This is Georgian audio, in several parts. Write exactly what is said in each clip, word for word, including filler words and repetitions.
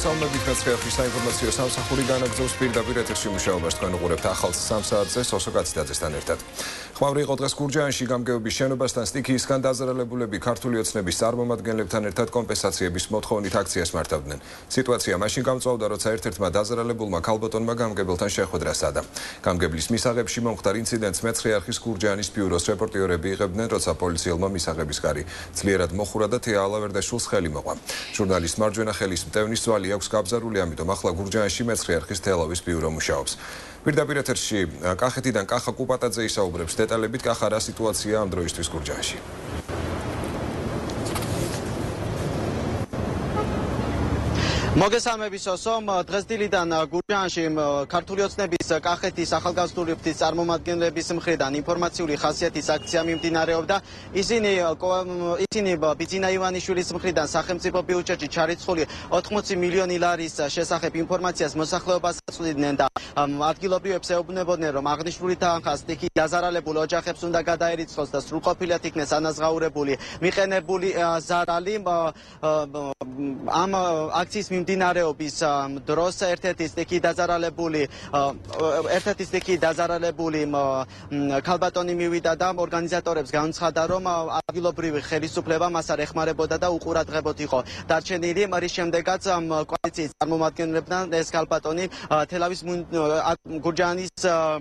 მოგესალმებით მეცხრე საინფორმაციო სამსახური განაგრძობს პირდაპირ ეთერში მუშაობას თქვენ უყურებთ ახალ სამ საათზე სოსო კაციდაძესთან ერთად. ხმაური იყო დღეს გურჯაანში გამგეობის შენობასთან სტიქიისგან დაზარალებულები ქართული ოცნების წარმომადგენლებთან ერთად კომპენსაციების მოთხოვნით აქციას მართავდნენ. სიტუაცია მაშინ გამწვავდა, როცა ერთ-ერთმა დაზარალებულმა ქალბატონმა გამგებელთან შეხვედრა სცადა. გამგებლის მისაღებში მომხდარ ინციდენტს მეცხრე არხის გურჯაანის ბიუროს რეპორტიორები იღებდნენ, როცა პოლიციელმა მისაღების კარი ძლიერად მოხურა და თეა ალავერდაშვილს ხელი მოყვა. ჟურნალისტ მარჯვენა ხელის მტევნის ძვალი აქვს გაბზარული, ამიტომ ახლა გურჯაანში მეცხრე არხის თელავის ბიურო მუშაობს. პირდაპირ ეთერში კახეთიდან კახა კუპატაძე ისაუბრებს დეტალებით. კახა, რა სიტუაცია ამ დროისთვის გურჯაანში? მოგესალმებით სოსო, დღეს დილიდან გურჯაანში ქართული ოცნების კახეთის ახალგაზრდული ფრთის წარმომადგენლების მხრიდან ინფორმაციული ხასიათის აქცია მიმდინარეობდა. ისინი ისინი ბიძინა ივანიშვილის მხრიდან სახელმწიფო ბიუჯეტში ჩარიცხული ოთხმოცი მილიონი ლარის შესახებ ინფორმაციას მოსახლეობას აწვდიდნენ და ადგილობრივებს ეუბნებოდნენ, რომ აღნიშნული თანხა სტიქიით დაზარალებულ ოჯახებს უნდა გადაერიცხოს და სრულყოფილად იქნეს ანაზღაურებული მიყენებული ზარალი. ამ აქციის მიმდინარეობის დროს ერთ-ერთი სტიქიით დაზარალებული ერთ-ერთი სტიქიით დაზარალებული ქალბატონი მივიდა და ორგანიზატორებს განცხადა, რომ ადგილობრივი ხელისუფლება მას არ ეხმარებოდა და უყურადღებოდ იყო დარჩენილი. რის შემდეგაც კოალიციის წარმომადგენლებთან ეს ქალბატონი თელავის გურჯაანის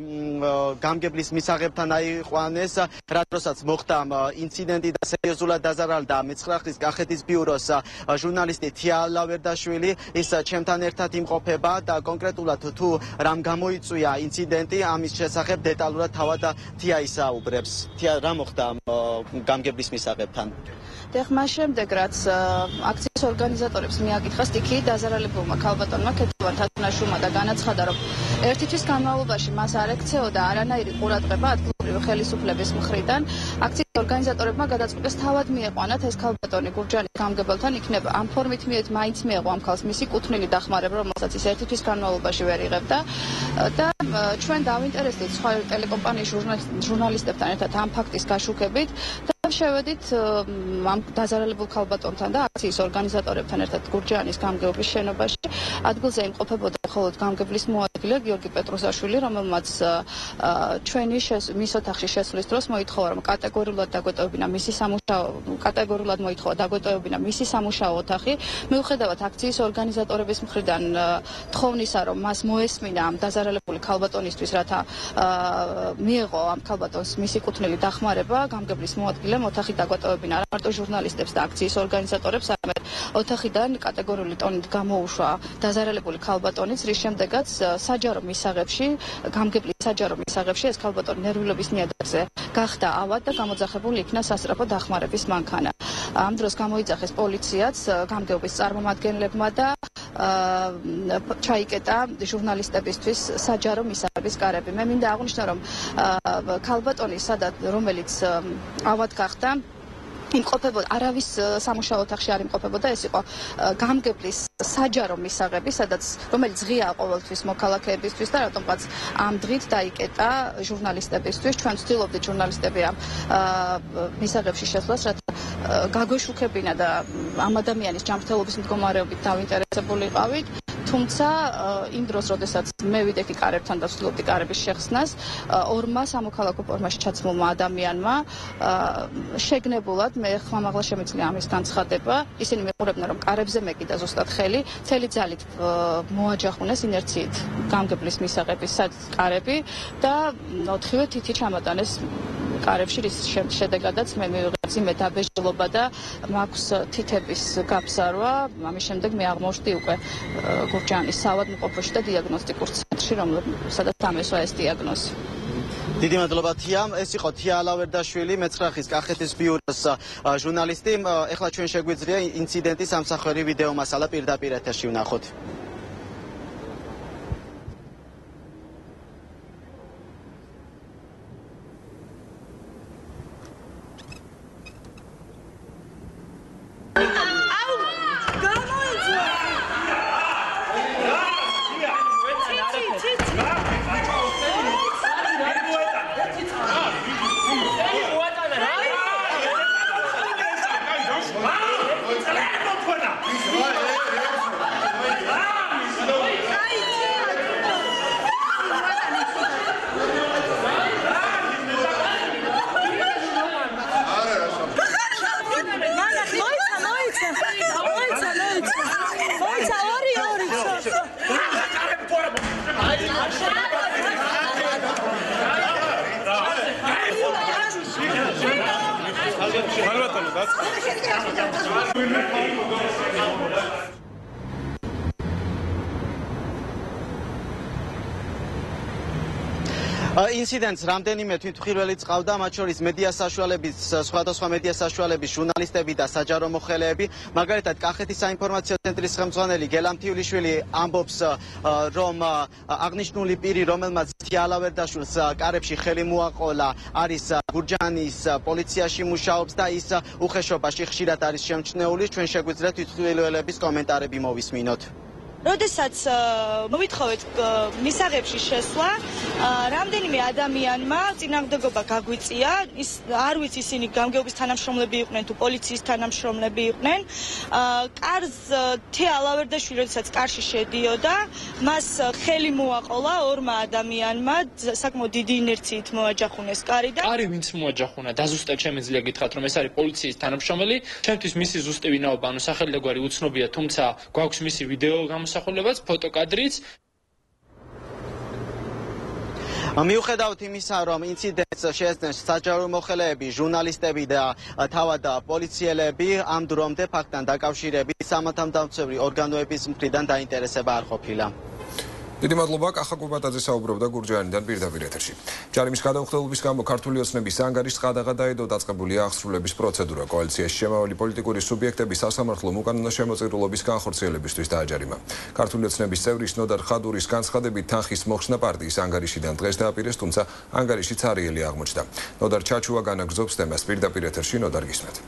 გამგებლის მისაღებთან აიყვანეს, რადგანაც მოხდა ინციდენტი და სერიოზულად დაზარალდა მეცხრე არხის კახეთის ბიუროს ჟურნალისტი თეა ალავერდაშვილი. ის ჩემთან ერთად იმყოფება და კონკრეტულად თუ რამ გამოიწვია ინციდენტი, ამის შესახებ დეტალურად თავად თეა ისაუბრებს. თეა, რა მოხდა გამგებლის მისაღებთან? მას შემდეგ, რაც აქციის ორგანიზატორებს მიაკითხა სტიქიით დაზარალებულმა ქალბატონმა ქეთევან თათუნაშვილმა და განაცხადა, რომ ერთი თვის განმავლობაში მას არ ექცეოდა არანაირი ყურადღება ადგილობრივი ხელისუფლების მხრიდან, აქციის ორგანიზატორებმა გადაწყვიტეს თავად მieყვანათ ეს ქალბატონი გურჯაანის გამგებელთან, იქნება ამ ფორმით მიეთ მაინც მიეღო ამ ქალს მისი კუთვნილი დახმარება, რომელსაც ის ერთი თვის განმავლობაში ვერ იღებდა და ჩვენ დავინტერესდით სხვა ტელეკომპანიის ჟურნალისტებთან ერთად ამ ფაქტის გაშუქებით და შევედით ამ დაზარალებულ ქალბატონთან და აქციის ორგანიზატორებთან ერთად გურჯაანის გამგეობის შენობაში. ადგილზე იმყოფებოდა მხოლოდ გამგებლის მოადგილე გიორგი პეტრუსაშვილი, რომელმაც ჩვენი მის ოთახში შესვლის დროს მოითხოვა, რომ კატეგორიულად დაგვეტოვებინა მისი სამუშაო კატეგორიულად მოითხოვა დაგვეტოვებინა მისი სამუშაო ოთახი. მიუხედავად აქციის ორგანიზატორების მხრიდან თხოვნისა, რომ მას მოესმინა ამ დაზარალებული ქალბატონისთვის, რათა მიეღო ამ ქალბატონს მისი კუთვნილი დახმარება, გამგებლის მოადგილე ოთახი დაგვეტოვებინა არა მარტო ჟურნალისტებს და აქციის ორგანიზატორებს, არამედ ოთახიდან კატეგორიული ტონით გამოუშვა დაზარალებული ქალბატონიც, რის შემდეგაც საჯარო მისაღებში, გამგებლის საჯარო მისაღებში ეს ქალბატონი ნერვიულობის ნიადაგზე გახდა ავად და გამოძახებული იქნა სასწრაფო დახმარების მანქანა. ამ დროს გამოიძახეს პოლიციაც გამგეობის წარმომადგენლებმა და ჩაიკეტა ჟურნალისტებისთვის საჯარო მისაღების კარები. მე მინდა აღვნიშნო, რომ ქალბატონი სადაც რომელიც ავად გახდა იმყოფებოდა არავის სამუშაო ოთახში არ იმყოფებოდა, ეს იყო გამგებლის საჯარო მისაღები, სადაც რომელიც ღიაა ყოველთვის მოქალაქეებისთვის და რატომღაც ამ დღით დაიკეტა ჟურნალისტებისთვის. ჩვენ ვცდილობდით ჟურნალისტები ამ მისაღებში შესვლას, რათა გაგვეშუქებინა და ამ ადამიანის ჯანმრთელობის მდგომარეობით დავინტერესებული იყავით. თუმცა იმ დროს, როდესაც მე ვიდექი კარებთან და ვცდილობდი კარების შეხსნას, ორმა სამოქალაქო ფორმაში ჩაცმულმა ადამიანმა შეგნებულად მე ხმამაღლა შემიძლია ამის განცხადება. ისინი მეყურებდნენ, რომ კარებზე მეკიდა ზუსტად ხელი, მთელი ძალით მოაჯახუნეს ინერციით გამგებლის მისაღების კარები და ოთხივე თითი ჩამატანეს კარებში, რის შედეგადაც მე მივიღე ძიმე დაბეჭდილობა და მაქვს თითების გაბზარვა. ამის შემდეგ მე აღმოჩნდი უკვე გურჯაანის საავადმყოფოში და დიაგნოსტიკურ ცენტრში, რომელსაც დამესვა ეს დიაგნოზი. დიდი მადლობა თეა. ეს იყო თეა ალავერდაშვილი, მეცხრე არხის კახეთის ბიუროს ჟურნალისტი. ეხლა ჩვენ შეგვიძლია ინციდენტის სამსახვერი ვიდეო მასალა პირდაპირ ეთერში ვნახოთ. Hey! ინციდენტს რამდენიმე თვითმხილველი წყავდა, მათ შორის მედია საშუალების, სხვადასხვა მედია საშუალების ჟურნალისტები და საჯარო მოხელეები. მაგალითად, კახეთის საინფორმაციო ცენტრის ხელმძღვანელი გელამ თიულიშვილი ამბობს, რომ აღნიშნული პირი, რომელმაც თიალავერდაშვილს კარებში ხელი მოაყოლა, არის გურჯაანის პოლიციაში მუშაობს და ის უხეშობაში ხშირად არის შემჩნეული. ჩვენ შეგვიძლია თვითმხილველების კომენტარები მოვისმინოთ. როდესაც მოვითხოვეთ მისაღებში შესვლა, რამდენიმე ადამიანმა წინააღმდეგობა გაგვიწია, ის არ ვიცი ისინი გამგეობის თანამშრომლები იყვნენ თუ პოლიციის თანამშრომლები იყვნენ. კარს თეალავერდაშვილი როდესაც კარში შედიოდა, მას ხელი მოაყოლა ორმა ადამიანმა, საკმაოდ დიდი ინერციით მოაჯახუნეს კარი და კარი ვინც მოაჯახუნა, დაზუსტად შემეძლია გითხრათ, რომ ეს არის პოლიციის თანამშრომელი. ჩემთვის მისი ზუსტი ვინაობა, ანუ სახელი და გვარი უცნობია, თუმცა გვაქვს მისი ვიდეო გამოსახულებაც, ფოტოკადრიც. მიუხედავად იმისა, რომ ინციდენტს შეეძნეს საჯარო მოხელეები, ჟურნალისტები და თავად პოლიციელები, ამ დრომდე ფაქტთან დაკავშირებით სამართალდამცავი ორგანოების მხრიდან დაინტერესება არ ყოფილა. დიდი მადლობა, კახა კუბატაძე საუბრობდა გურჯაანიდან პირდაპირ ეთერში. ჯარიმის გადაუხდელობის გამო ქართული ოცნების ანგარიშს ყადაღა დაედო დაწყებულია აღსრულების პროცედურა. კოალიციაში შემავალი პოლიტიკური სუბიექტები სასამართლომ უკანონო შემოწირულობის განხორციელებისთვის დააჯარიმა. ქართული ოცნების წევრის ნოდარ ხადურის განცხადებით თანხის მოხსნა პარტიის ანგარიშიდან დღეს დააპირეს, თუმცა ანგარიში ცარიელი აღმოჩნდა. ნოდარ ჩაჩუა განაგრძობს თემას პირდაპირ ეთერში. ნოდარ გისმენთ.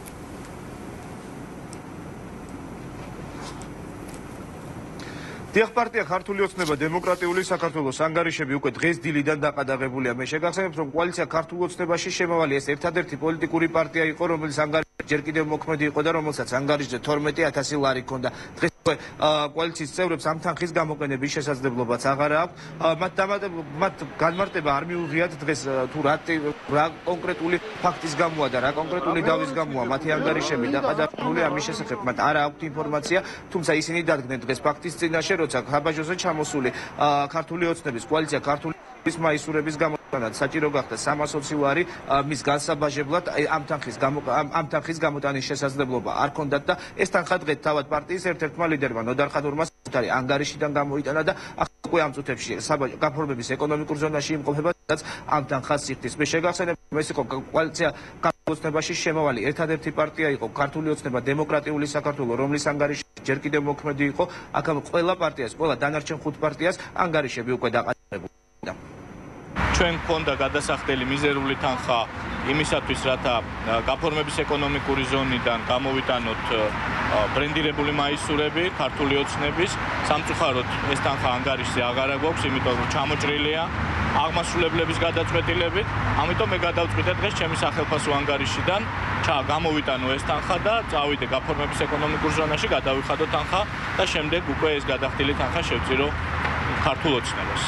დიახ, პარტია ქართული ოცნება დემოკრატიული საქართველოს ანგარიშები უკვე დღეს დილიდან დაყადაღებულია. მე შეგახსენებთ, რომ კოალიცია ქართულ ოცნებაში შემავალი ეს ერთადერთი პოლიტიკური პარტია იყო, რომელიც ანგარიში ჯერ კიდევ მოქმედი იყო და რომელსაც ანგარიშზე თორმეტი ათასი ლარი ჰქონდა. დღეს კოალიციის წევრებს ამ თანხის გამოყენების შესაძლებლობაც აღარ აქვს. მათ განმარტება არ მიუღიათ დღეს თუ რა კონკრეტული ფაქტის გამოა და რა კონკრეტული დავის გამოა მათი ანგარიშები დაყადაღებული, ამის შესახებ მათ არ აქვთ ინფორმაცია, თუმცა ისინი დადგნენ დღეს ფაქტის წინაშე, როცა ხაბაჟოზე ჩამოსული ქართული ოცნების კოალიცია ქართული ის მაისურების გამოტანად საჭირო გახდა სამას ოცი ლარი მის განსაბაჟებლად ამ თანხის ამ თანხის გამოტანის შესაძლებლობა არ ჰქონდათ და ეს თანხა დღეს თავად პარტიის ერთ-ერთმა ლიდერმა ნოდარ ხადურმა საკუთარი ანგარიშიდან გამოიტანა და უკვე ამ წუთებში საბაჟო გაფორმების ეკონომიკურ ზონაში იმყოფება, სადაც ამ თანხას იხდის. მე შეგახსენებ, ეს იყო კოალიცია ქართული ოცნებაში შემავალი ერთადერთი პარტია იყო ქართული ოცნება დემოკრატიული საქართველოს, რომლის ანგარიში ჯერ კიდევ მოქმედი იყო. აქ ყველა პარტიას, ყველა დანარჩენ ხუთ პარტიას ანგარიშები უკვე დაყადაღებულა. ჩვენ გქონდა გადასახდელი მიზერული თანხა იმისათვის, რათა გაფორმების ეკონომიკური ზონიდან გამოვიტანოთ ბრენდირებული მაისურები ქართული ოცნების. სამწუხაროდ ეს თანხა ანგარიშზე აღარა გვაქვს, იმიტომ რომ ჩამოჭრილია აღმასრულებლების გადაწყვეტილებით. ამიტომ მე გადავწყვიტე დღეს ჩემი სახელმწიფო ანგარიშიდან გამოვიტანო ეს თანხა და წავიდე გაფორმების ეკონომიკურ ზონაში, გადავიხადო თანხა და შემდეგ უკვე ეს გადახდილი თანხა შევწირო ქართულ ოცნებას.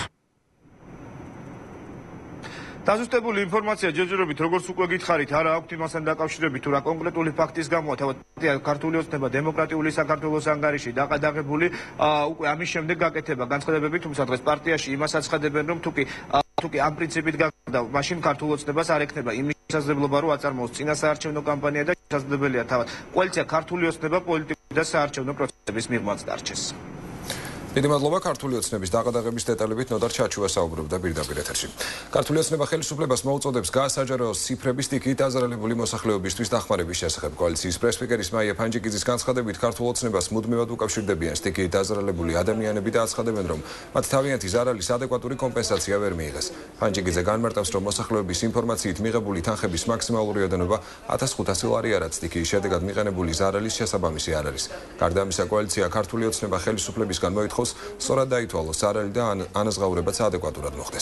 დაზუსტებული ინფორმაცია ჯერჯერობით, როგორც უკვე გითხარით, არა აქვთ იმასთან დაკავშირებით, თუ რა კონკრეტული ფაქტის გამოა თავად პარტია ქართული ოცნება დემოკრატიული საქართველოს ანგარიში დაყადაღებული, უკვე ამის შემდეგ გაკეთება განცხადებები, თუმცა დღეს პარტიაში იმას აცხადებენ, რომ თუკი თუკი ამ პრინციპით გაგდა, მაშინ ქართულ ოცნებას არ ექნება იმის შესაძლებლობა, რომ აწარმოოს წინასაარჩევნო კამპანია და შესაძლებელია თავად კოალიცია ქართული ოცნება პოლიტიკური და საარჩევნო პროცესების მიღმაც დარჩეს. დიდი მადლობა, ქართული ოცნების დაყადაღების დეტალებით ნოდარ ჩაჩუა საუბრობდა პირდაპირ ეთერში. ქართული ოცნება ხელისუფლებას მოუწოდებს გაასაჯაროო ციფრების ტიკით დაზარალებული მოსახლეობისთვის დახმარების შესახებ. კოალიციის პრესპიკერის მაია ფანჯიკიძის განცხადებით, ქართულ ოცნებას მუდმივად უკავშირდებიან სტიქით დაზარალებული ადამიანები და აცხადებენ, რომ მათ თავიანთი ზარალის ადეკვატური კომპენსაცია ვერ მიიღეს. ფანჯიკიძე განმარტავს, რომ მოსახლეობის ინფორმაციით მიღებული თანხების მაქსიმალური ოდენობა ათას ხუთასი ლარი არაც სტიქიის შედეგად მიყენებული ზარალის შესაბამისი არ არის. გარდა ამისა, კოალიცია ქართული ოცნება ხელისუფლებისგან მოითხოვს სწორად დაითვალოს ზარალი და ანაზღაურებაც ადეკვატურად მოხდეს.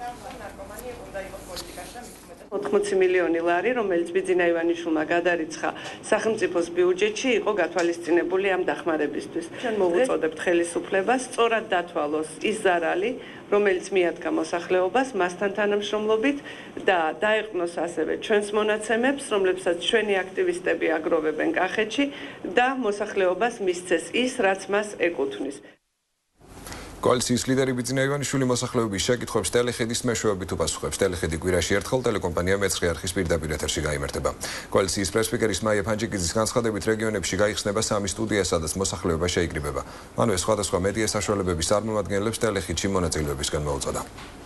ოთხმოცი მილიონი ლარი, რომელიც ბიძინა ივანიშვილმა გადარიცხა სახელმწიფოს ბიუჯეტში, იყო გათვალისწინებული ამ დახმარებისთვის. ჩვენ მოვუწოდებთ ხელისუფლებას სწორად დათვალოს ის ზარალი, რომელიც მიადგა მოსახლეობას მასთან თანამშრომლობით და დაეყნოს ასევე ჩვენს მონაცემებს, რომლებსაც ჩვენი აქტივისტები აგროვებენ კახეთში და მოსახლეობას მისცეს ის, რაც მას ეკუთვნის. კოალიციის ლიდერი ბიძინა ივანიშვილი მოსახლეობის შეკითხვებს ტელეხედის მეშვეობით უპასუხებს. ტელეხედი კვირაში ერთხელ ტელეკომპანია მეცხრე არხის პირდაპირ ეთერში გაიმართება. კოალიციის პრესპიკერის მაია ფანჯიკიძის განცხადებით რეგიონებში გაიხსნება სამი სტუდია, სადაც მოსახლეობა შეიკრიბება. მანვე სხვადასხვა მედია საშუალებების წარმომადგენლებს ტელეხიდში მონაწილეობისგან მოუწოდა.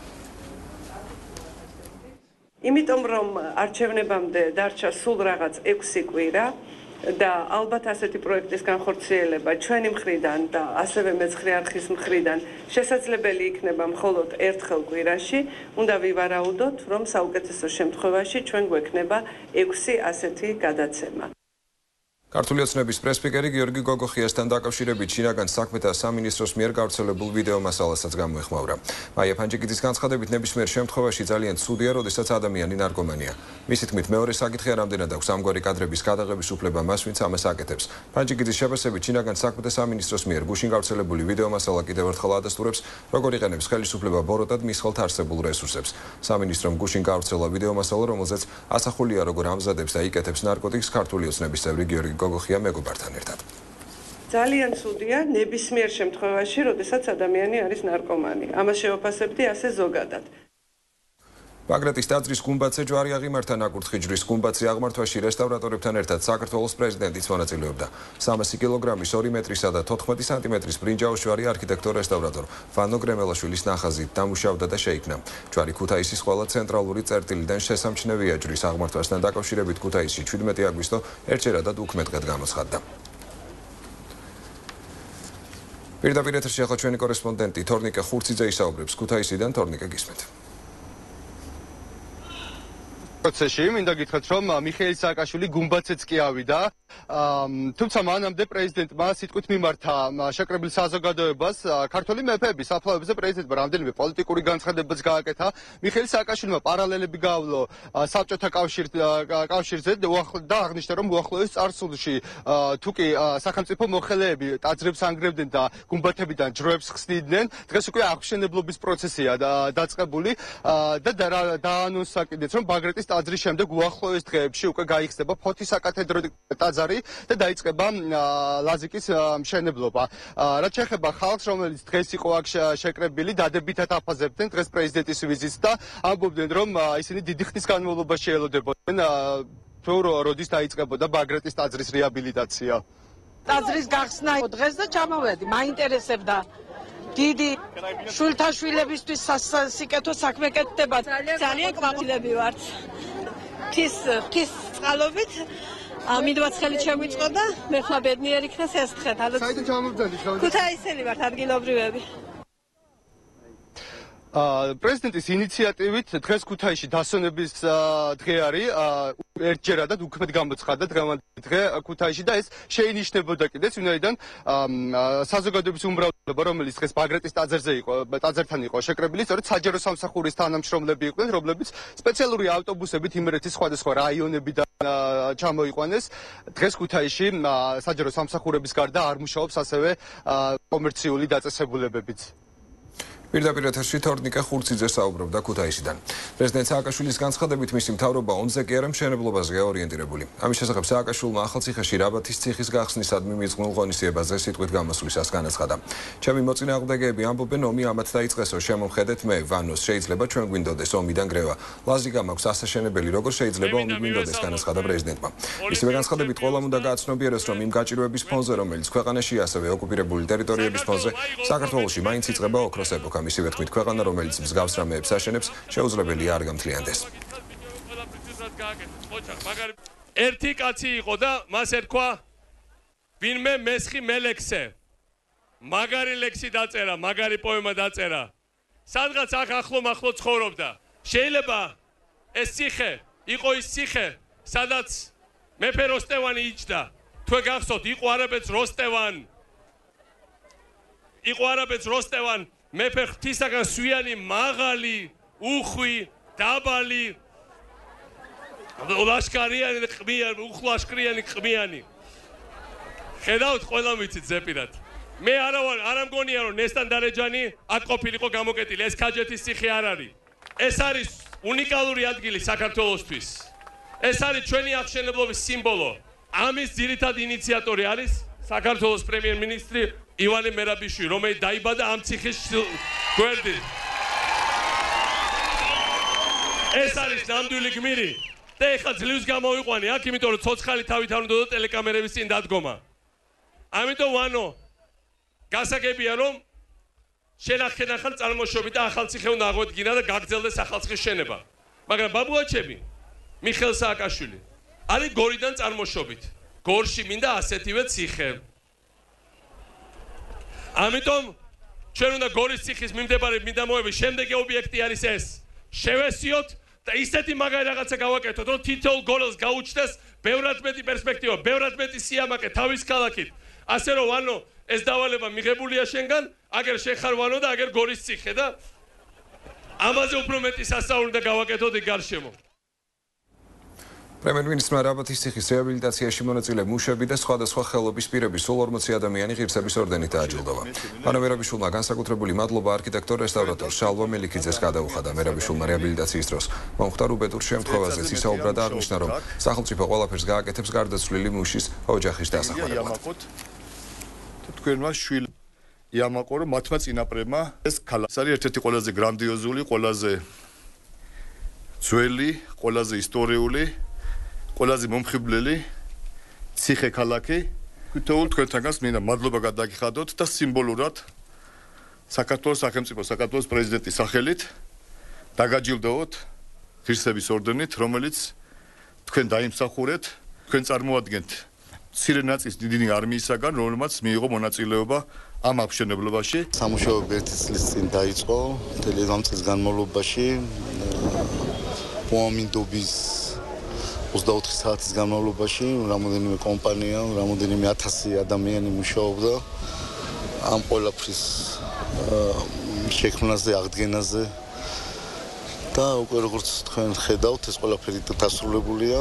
იმიტომ რომ არჩევნებამდე დარჩა სულ რაღაც ექვსი კვირა და ალბათ ასეთი პროექტის განხორციელება ჩვენი მხრიდან და ასევე მეცხრე არხის მხრიდან შესაძლებელი იქნება მხოლოდ ერთხელ კვირაში, უნდა ვივარაუდოთ, რომ საუკეთესო შემთხვევაში ჩვენ გვექნება ექვსი ასეთი გადაცემა. ქართული ოცნების პრესპიკერი გიორგი გოგოხიასთან დაკავშირებით შინაგან საქმეთა სამინისტროს მიერ გავრცელებულ ვიდეო მასალასაც გამოეხმაურა. მაია ფანჯიკიძის განცხადებით ნებისმიერ შემთხვევაში ძალიან ცუდია, როდესაც ადამიანი ნარკომანია. მისი თქმით, მეორე საკითხია, რამდენად აქვს ამგვარი კადრების გადაღების უფლება მას, ვინც ამას აკეთებს. ფანჯიკიძის შეფასებით შინაგან საქმეთა სამინისტროს მიერ გუშინ გავრცელებული ვიდეო მასალა კიდევ ერთხელ ადასტურებს, როგორ იყენებს ხელისუფლება ბოროტად მის ხელთ არსებულ რესურსებს. სამინისტრომ გუშინ გავრცელა ვიდეო მასალა, რომელზეც ასახულია, როგორ ამზადებს და იკეთებს ნარკოტიკს ქართული ოცნების წევრი გიორგი გოგოხია მეგობართან ერთად. ძალიან ცუდია ნებისმიერ შემთხვევაში, როდესაც ადამიანი არის ნარკომანი. ამას შევაფასებდი ასე ზოგადად. ბაგრატის ტაძრის გუმბათზე ჯვარი აღიმართა ნაკურთხი ჯვრის გუმბათზე აღმართვაში რესტავრატორებთან ერთად საქართველოს პრეზიდენტიც მონაწილეობდა. სამასი კილოგრამის ორი მეტრისა და თოთხმეტი სანტიმეტრის ბრინჯაოს ჯვარი არქიტექტორ რესტავრატორ ვანო გრემელაშვილის ნახაზით დამუშავდა და შეიქმნა. ჯვარი ქუთაისის ყველა ცენტრალური წერტილიდან შესამჩნევია. ჯვრის აღმართვასთან დაკავშირებით ქუთაისში შვიდმეტი აგვისტო ერთჯერადად უქმე დღედ გამოცხადდა. პირდაპირ ეთერში ახლა ჩვენი კორესპონდენტი თორნიკე ხურციძე ისაუბრებს ქუთაისიდან. თორნიკე, გისმენთ. პროცესში მინდა გითხრათ, რომ მიხეილ სააკაშვილი გუმბათზეც კი ავიდა, თუმცა მანამდე პრეზიდენტმა სიტყვით მიმართა შეკრებილ საზოგადოებას ქართველი მეფეების საფლავებზე პრეზიდენტმა რამდენიმე პოლიტიკური განცხადებაც გააკეთა. მიხეილ სააკაშვილმა პარალელები გაავლო საბჭოთა კავშირზე და აღნიშნა, რომ უახლოეს წარსულში თუ კი სახელმწიფო მოხელეები ტაძრებს ანგრევდნენ და გუმბათებიდან ჯვრებს ხსნიდნენ, დღეს უკვე აღმშენებლობის პროცესია დაწყებული და დაანონსა კიდეც, რომ ბაგრატის ტაძრის შემდეგ უახლოეს დღეებში უკვე გაიხსნება ფოთის საკათედრო ტაძარი და დაიწყება ლაზიკის მშენებლობა. რაც შეეხება ხალხს, რომელიც დღეს იყო აქ შეკრებილი, დადებითად აფასებდნენ დღეს პრეზიდენტის ვიზიტს და ამბობდნენ, რომ ისინი დიდი ხნის განმავლობაში ელოდებოდნენ თუ როდის დაიწყებოდა ბაგრატის ტაძრის რეაბილიტაცია. ტაძრის გახსნა დღეს და ჩამოვედი, მაინტერესებდა. დიდი შვილთაშვილებისთვის სასიკეთო საქმე კეთდება. ძალიან კვამილები ვართ. ღვთის ღვთის წყალობით ამინდვაც ხელი შემიწყო და მე ხმა ბედნიერი იქნა სესთხეთ. საერთოდ ჩამოვდანდი შავ. ქუთაისელი ვართ, ადგილობრივები. პრეზიდენტის ინიციატივით დღეს ქუთაისში დასვენების დღე არის, ერთჯერადად უქმედ გამოცხადდა დღევანდელი დღე ქუთაისში და ეს შეინიშნებოდა კიდეც, ვინაიდან საზოგადოების უმრავლესობა, რომელიც დღეს ბაგრატის ტაძრზე იყო, ტაძერთან იყო შეკრებილი, სწორედ საჯარო სამსახურის თანამშრომლები იყვნენ, რომლებიც სპეციალური ავტობუსებით იმერეთის სხვადასხვა რაიონებიდან ჩამოიყვანეს. დღეს ქუთაისში საჯარო სამსახურების გარდა არ მუშაობს ასევე კომერციული დაწესებულებებიც. პირდაპირ ეთერში თორნიკე ხურციძე საუბრობდა ქუთაისიდან. პრეზიდენტ სააკაშვილის განცხადებით მისი მთავრობა ონზე კი არა მშენებლობაზეა ორიენტირებული. ამის შესახებ სააკაშვილმა ახალციხეში რაბათის ციხის გახსნისადმი მიწყნულ ღონისძიებაზე სიტყვით გამოსვლისას განაცხადა. ჩემი მოწინააღმდეგეები ამბობენ, ომი ამათ დაიწყესო, შემომხედეთ მე, ვანოს, შეიძლება ჩვენ გვინდოდეს ომიდან გრევა. ლაზიკა მაქვს ასაშენებელი, როგორ შეიძლება ომი გვინდოდეს, განაცხადა პრეზიდენტმა. ისევე განცხადებით ყველამ უნდა გააცნობიეროს, რომ იმ გაჭირვების ფონზე, რომელიც ქვეყანაში ასევე ოკუპირებული ტერიტორიების ფონზე, საქართველოში მაინც იწყება ოქროს ეპოქა. ისევე თქმით, ქვეყანა, რომელიც მსგავს რამეებს აშენებს, შეუძლებელია არ გამთლიანდეს. ერთი კაცი იყო და მას ერქვა ვინმე მესხი მელექსე. მაგარი ლექსი დაწერა, მაგარი პოემა დაწერა. სადღაც აქ ახლო მახლო ცხოვრობდა. შეიძლება ეს ციხე იყო ის ციხე, სადაც მეფე როსტევანი იჯდა. თუ გახსოვთ, იყო არაბეთს როსტევან. იყო არაბეთს როსტევან. მეფე ღვთისაგან სვიანი, მაღალი, უხვი, დაბალი, ლაშქარიანი, ყმიანი, უხლაშქრიანი, ყმიანი. ხედავთ, ყველამ ვიცით ზეპირად. მე არა ვარ, არ ამგონია, რომ ნესტან დარეჯანი აქ ყოფილიყო გამოკეტილი. ეს ქაჯეთის ციხე არ არის. ეს არის უნიკალური ადგილი საქართველოსთვის. ეს არის ჩვენი აღშენებლობის სიმბოლო. ამის ძირითადი ინიციატორი არის საქართველოს პრემიერ-მინისტრი ივანე მერაბიშვილი, რომელიც დაიბადა ამ ციხის გვერდით. ეს არის ნამდვილი გმირი და ეხლა ძლივს გამოვიყვანი აქ, იმიტომ რომ ცოცხალი თავით არ უნდა ტელეკამერების წინ დადგომა. ამიტომ ვანო, გასაგებია რომ შენახენახან წარმოშობით და ახალციხე უნდა აღვედგინა და გაგრძელდეს ახალციხის შენება. მაგრამ ბაბუაჩები, მიხეილ სააკაშვილი არის გორიდან წარმოშობით. გორში მინდა ასეთივე ციხე. ამიტომ ჩვენ უნდა გორის ციხის მიმდებარე მიდამოების შემდეგი ობიექტი არის ეს. შევესიოთ და ისეთი მაგარი რაღაცა გავაკეთოთ, რომ თითოეულ გორელს გაუჩნდეს ბევრად მეტი პერსპექტივა, ბევრად მეტი სიამაყე თავის ქალაქით. ასე რომ ვანო, ეს დავალება მიღებულია შენგან, აგერ შენ ხარ ვანო და აგერ გორის ციხე და ამაზე უფრო მეტი სასწაული და გავაკეთოთ იქ გარშემო. პრემიერ-მინისტრმა რაბათის ციხის რეაბილიტაციაში მონაწილე მუშები და სხვადასხვა ხელობის პირები სულ ორმოცი ადამიანი ღირსების ორდენით დააჯილდოვა. მანო მერაბიშვილმა განსაკუთრებული მადლობა არქიტექტორ რესტავრატორ შალვა მელიქიძეს გადაუხადა. მერაბიშვილმა რეაბილიტაციის დროს მომხდარ უბედურ შემთხვევაზეც ისაუბრა და აღნიშნა, რომ სახელმწიფო ყველაფერს გააკეთებს გარდაცვლილი მუშის ოჯახის დასახმარებლად. თქვენმა შვილ იამაყო, რომ მათმა წინაპრებმა ეს ქალაქი არის ერთ-ერთი ყველაზე გრანდიოზული, ყველაზე ძველი, ყველაზე ისტორიული, ყველაზე მომხიბვლელი ციხე ქალაქი. თითოეულ თქვენთანგანს მინდა მადლობა გადაგიხადოთ და სიმბოლურად საქართველოს სახელმწიფო, საქართველოს პრეზიდენტის სახელით დაგაჯილდოვოთ ღირსების ორდენით, რომელიც თქვენ დაიმსახურეთ, თქვენ წარმოადგენთ მცირე ნაწილს დიდი არმიისაგან, რომელმაც მიიღო მონაწილეობა ამ აღმშენებლობაში. სამუშაოები ერთი წლის წინ დაიწყო, მთელი ამ წლის განმავლობაში მოამინდობის ოცდაოთხი საათის განმავლობაში რამოდენიმე კომპანია, რამოდენიმე ათასი ადამიანი მუშაობდა ამ ყველაფრის შექმნაზე, აღდგენაზე და უკვე როგორც თქვენ ხედავთ, ეს ყველაფერი დასრულებულია.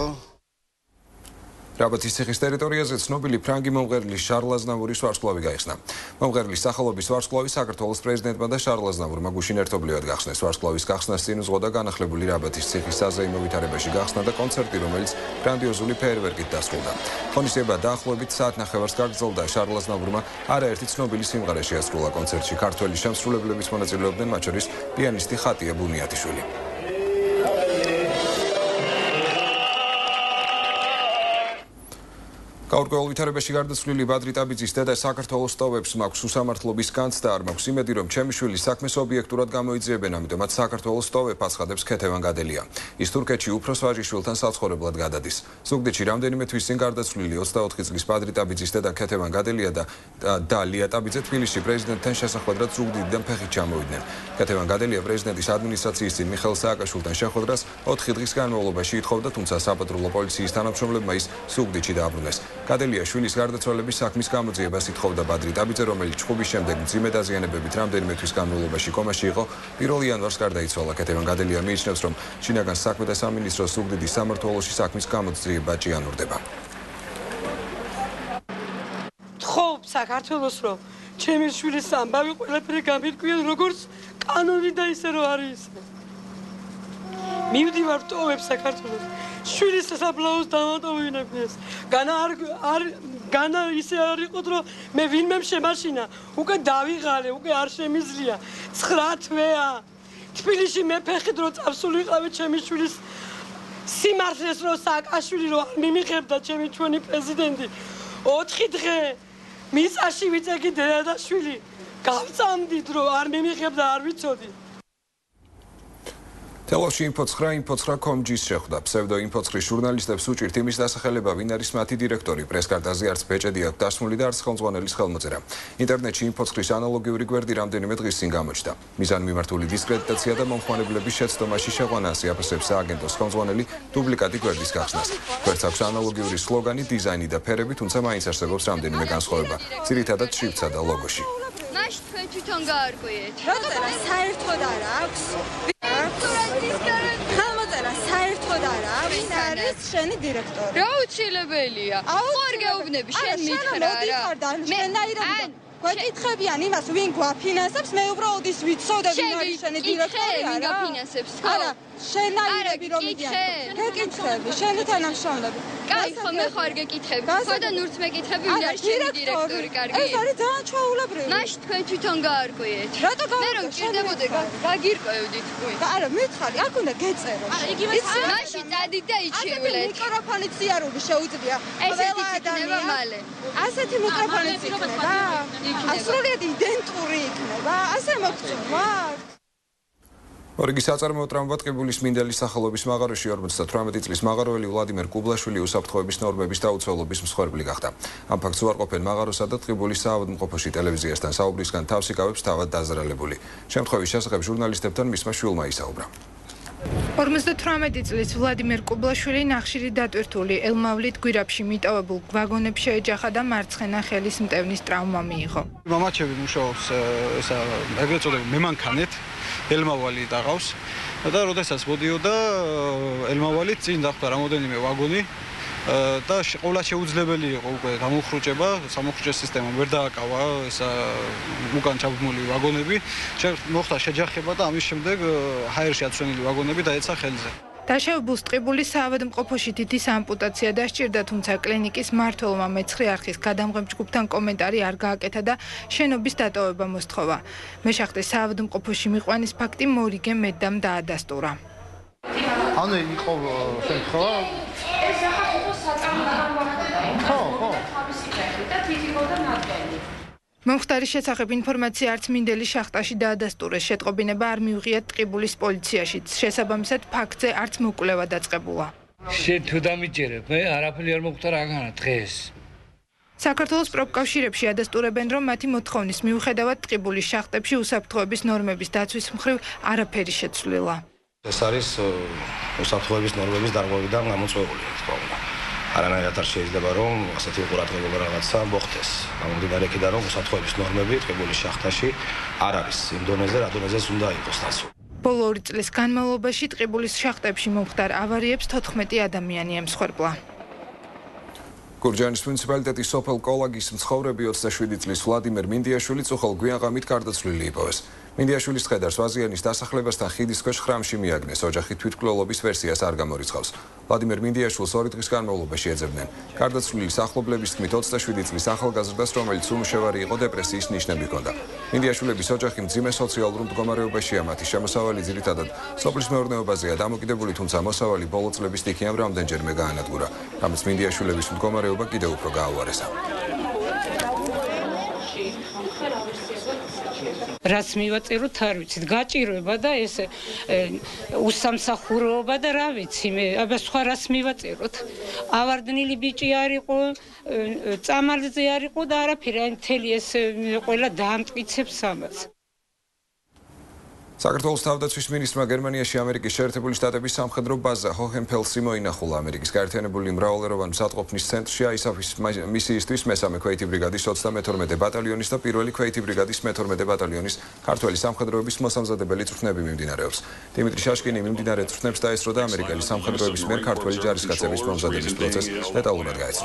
რაბათის ციხის ტერიტორიაზე ცნობილი ფრანგი მომღერლის შარლ აზნავურის ვარსკვლავი გაიხსნა. მომღერლის სახელობის ვარსკვლავი საქართველოს პრეზიდენტმა და შარლ აზნავურმა გუშინ ერთობლივად გახსნეს. ვარსკვლავის გახსნას წინ უძღოდა განახლებული რაბათის ციხის საზეიმო ვითარებაში გახსნა და კონცერტი, რომელიც გრანდიოზული ფეერვერკით დასრულდა. ღონისძიება დაახლოებით საათნახევარს გაგრძელდა. შარლ აზნავურმა არაერთი ცნობილი სიმღერა შეასრულა კონცერტში. ქართველი შემსრულებლებიც მონაწილეობდნენ, მათ შორის პიანისტი ხატია ბუნიათიშვილი. გაურკვეველ ვითარებაში გარდაცვლილი ბადრი ტაბიძის დედა საქართველოს ტოვებს მაქვს უსამართლობის განცდა, არ მაქვს იმედი, რომ ჩემი შვილი საქმეს ობიექტურად გამოიძიებენ, ამიტომაც საქართველოს ტოვებ აცხადებს ქეთევან გადელია. ის თურქეთში უფროს ვაჟიშვილთან საცხოვრებლად გადადის. ზუგდიდში რამდენიმე თვის წინ გარდაცვლილი ოცდაოთხი წლის ბადრი ტაბიძის დედა ქეთევან გადელია და და ლია ტაბიძე თბილისში პრეზიდენტთან შესახვედრად ზუგდიდიდან ფეხით ჩამოვიდნენ. ქეთევან გადელია პრეზიდენტის ადმინისტრაციის წინ მიხეილ სააკაშვილთან შეხვედრას ოთხი დღის განმავლობაში ითხოვდა, თუმცა საპატრულო პოლიციის თანამშრომლებმა ის ზუგდიდში დააბრუნეს. გადელია შვილის გარდაცვალების საქმის გამოძიებას ითხოვდა ბადრი ტაბიძე, რომელიც ჩხუბის შემდეგ მძიმე დაზიანებებით რამდენიმე თვის განმავლობაში კომაში იყო. პირველ იანვარს გარდაიცვალა. ქეთევან გადელია მიიჩნევს, რომ შინაგან საქმეთა სამინისტროს ზუგდიდის სამმართველოში საქმის გამოძიება ჭიანურდება. თხოვ საქართველოს, რომ ჩემი შვილის ამბავი ყველაფერი გამირკვიონ, როგორც კანონი და ისე რომ არის. მივდივარ ტოვებს საქართველოს. შვილის საფლაოს დამატოვინებდეს. განა არ არ განა ისე არ იყოთ, რომ მე ვინმე შემაშინა, უკვე დავიღალე, უკვე არ შემიძლია. ცხრა თვეა. თბილისში მე ფეხით რო წავსულიყავი ჩემი შვილის სიმართლეს რო სააკაშვილი რო არ მიმიღებდა ჩემი ჩვენი პრეზიდენტი. ოთხი დღე მიწაში ვიწეგი დედა და შვილი. გავწამდით რომ არ მიმიღებდა, არ ვიცოდი. თელავში ინფოცხრა ინფოცხრა კომჯის შეხვდა. ფსევდო ინფოცხრის ჟურნალისტებს უჭირთ იმის დასახელება, ვინ არის მათი დირექტორი. პრესკარტაზე არც ბეჭედი აქვს დასმული და არც ხელმძღვანელის ხელმოწერა. ინტერნეტში ინფოცხრის ანალოგიური გვერდი რამდენიმე დღის წინ გამოჩნდა. მიზანმიმართული დისკრედიტაცია და მომხმარებლების შეცდომაში შეყვანას იაფასებს სააგენტოს ხელმძღვანელი დუპლიკატი გვერდის გახსნას. გვერდს აქვს ანალოგიური სლოგანი, დიზაინი და ფერები, თუმცა მაინც არსებობს რამდენიმე განსხვავება. ძირითადად შრიფტსა და ლოგოში. მაშ თქვენ თვითონ გაარკვიეთ. ხელმოწერა საერთოდ არ აქვს. ხელმოწერა საერთოდ არ აქვს. ვინ არის შენი დირექტორი? რა უჩილებელია? ხარ გეუბნები, შენ მითხრა რა. მე გვეკითხებიან იმას, ვინ გვაფინანსებს, მე უბრალოდ ის ვიცოდე, ვინ არის შენი დირექტორი. არა, ვინ გაფინანსებს? არა, შენაირები რომ იგიან. გეკითხები, შენი თანამშრომლები. კაი, ხო მე ხარ გეკითხები. ხო და ნურც მეკითხები, ვინ არის შენი დირექტორი, კარგი? ეს არის ძალიან ჩვეულებრივი. მაშინ თქვენ თვითონ გაარკვიეთ. რატო მე რომ ჭირდებოდა გაგირკვევდით თქვენ. არა, მითხარი, აქ უნდა გეწერო. არა, იგივე მაშინ წადით და იჩივლეთ. მიკროფონით სიარული შეუძლია. ესეთი იქნება მალე. ასეთი მიკროფონით იქნება. ასრულიად იდენტური იქნება. ასე მოგწონთ. ორიგი საწარმოო ტრამვა ტყიბულის მინდელის სახელობის მაღაროში ორმოცდათვრამეტი წლის მაღაროელი ვლადიმერ კუბლაშვილი უსაფრთხოების ნორმების დაუცველობის მსხვერპლი გახდა. ამ ფაქტს უარყოფენ მაღაროსა და ტყიბულის საავადმყოფოში ტელევიზიასთან საუბრისგან თავს იკავებს თავად დაზრალებული. შემთხვევის შესახებ ჟურნალისტებთან მისმა შვილმა ისაუბრა. ორმოცდათვრამეტი წლის ვლადიმერ კუბლაშვილი նախშირი დატვირთული ელმავლით გვირაბში მიტოვებულ ვაგონებში შეეჯახა და მარცხენა ხელის მტევნის ტრავმა მიიღო. მამაჩები მუშაობს ესა ეგრეთ წოდებული მემანქანით ელმავალი დაღავს და როდესაც მოდიოდა ელმავალით წინ დახვდა რამოდენიმე ვაგონი და ყოლა შეუძლებელი იყო უკვე გამოხრუჭება, სამოხრუჭეს სისტემა ვერ დააკავა ესა უკან ჩაბმული ვაგონები, მოხდა შეჯახება და ამის შემდეგ ჰაერში აცვენილი ვაგონები დაეცა ხელზე. დაშავებულს ტყიბულის საავადმყოფოში თითის ამპუტაცია დასჭირდა, თუმცა კლინიკის მმართველმა მეცხრე არხის გადამღებ ჯგუფთან კომენტარი არ გააკეთა და შენობის დატოვება მოსთხოვა. მეშახტეს საავადმყოფოში მიყვანის ფაქტი მორიგე მედდამ დაადასტურა. ანუ იყო შემთხვევა ეს ახალ საწარმოო ხო, ხო. და თითიკოდა ნატველი. მომხდარის შესახებ ინფორმაცია არც მინდელის შახტაში დაადასტურეს, შეტყობინება არ მიუღიათ ტყიბულის პოლიციაშიც. შესაბამისად ფაქტზე არც მოკვლევა დაწყებულა. შენ თუ დამიჯერებ, მე არაფერი არ მოხდა რაგანა დღეს. საქართველოს პროფკავშირებში ადასტურებენ, რომ მათი მოთხოვნის მიუხედავად ტყიბულის შახტებში უსაფრთხოების ნორმების დაცვის მხრივ არაფერი შეცვლილა. ეს არის უსაფრთხოების ნორმების დარღვევიდან გამოწვეული, თქო უნდა. არანაირად არ შეიძლება რომ ასეთი უყურადღებობა რაღაცა მოხდეს. გამომდინარე იქიდან რომ უსაფრთხოების ნორმები ტყიბულის შახტაში არ არის იმ დონეზე, რა დონეზეც უნდა იყოს დაცული. ბოლო ორი წლის განმავლობაში ტყიბულის შახტებში მომხდარ ავარიებს თოთხმეტი ადამიანი ემსხვერპლა. გურჯაანის მუნიციპალიტეტის სოფელ კოლაგის მცხოვრები ოცდაშვიდი წლის ვლადიმერ მინდიაშვილი წუხელ გვიანღამით გარდაცვლილი იპოვეს. მინდიაშვილის ხედარს ვაზიანის დასახლებასთან ხიდის ქვეშ ხრამში მიაგნეს. ოჯახი თვითმკვლელობის ვერსიას არ გამორიცხავს. ვლადიმერ მინდიაშვილს ორი დღის განმავლობაში ეძებდნენ. გარდაცვლილი სახლობლების თქმით ოცდაშვიდი წლის ახალგაზრდას, რომელიც უმშევარი იყო, დეპრესიის ნიშნები ჰქონდა. მინდიაშვილების ოჯახი მძიმე სოციალურ მდგომარეობაშია, მათი შემოსავალი ძირითადად სოფლის მეურნეობაზეა დამოკიდებული, თუმცა მოსავალი ბოლო წლების ტიქიამ რამდენჯერმე გაანადგურა. რამაც მინდიაშვილების მდგომარეობა კიდევ უფრო გააუარესა. რაც მივაწიროთ არ ვიცით, გაჭირვება და ეს უსამსახუროობა და რა ვიცი მე, აბა სხვა რას მივაწიროთ. ავარდნილი ბიჭი არ იყო, წამალზე არ იყო და არაფერი, აი მთელი ეს ყველა დაამტკიცებს ამას. საქართველოს თავდაცვის მინისტრმა გერმანიაში ამერიკის შეერთებული შტატების სამხედრო ბაზა ჰოჰენფელსი მოინახულა. ამერიკის გაერთიანებული მრავალეროვანი მზადყოფნის ცენტრში აისაფის მისიისთვის მესამე ქვეითი ბრიგადის ოცდამეთორმეტე ბატალიონის და პირველი ქვეითი ბრიგადის მეთორმეტე ბატალიონის ქართველი სამხედროების მოსამზადებელი წვრთნები მიმდინარეობს. დიმიტრი შაშკინი მიმდინარე წვრთნებს დაესწრო და ამერიკელი სამხედროების მიერ ქართველი ჯარისკაცების მომზადების პროცესს დეტალურად გაეცნო.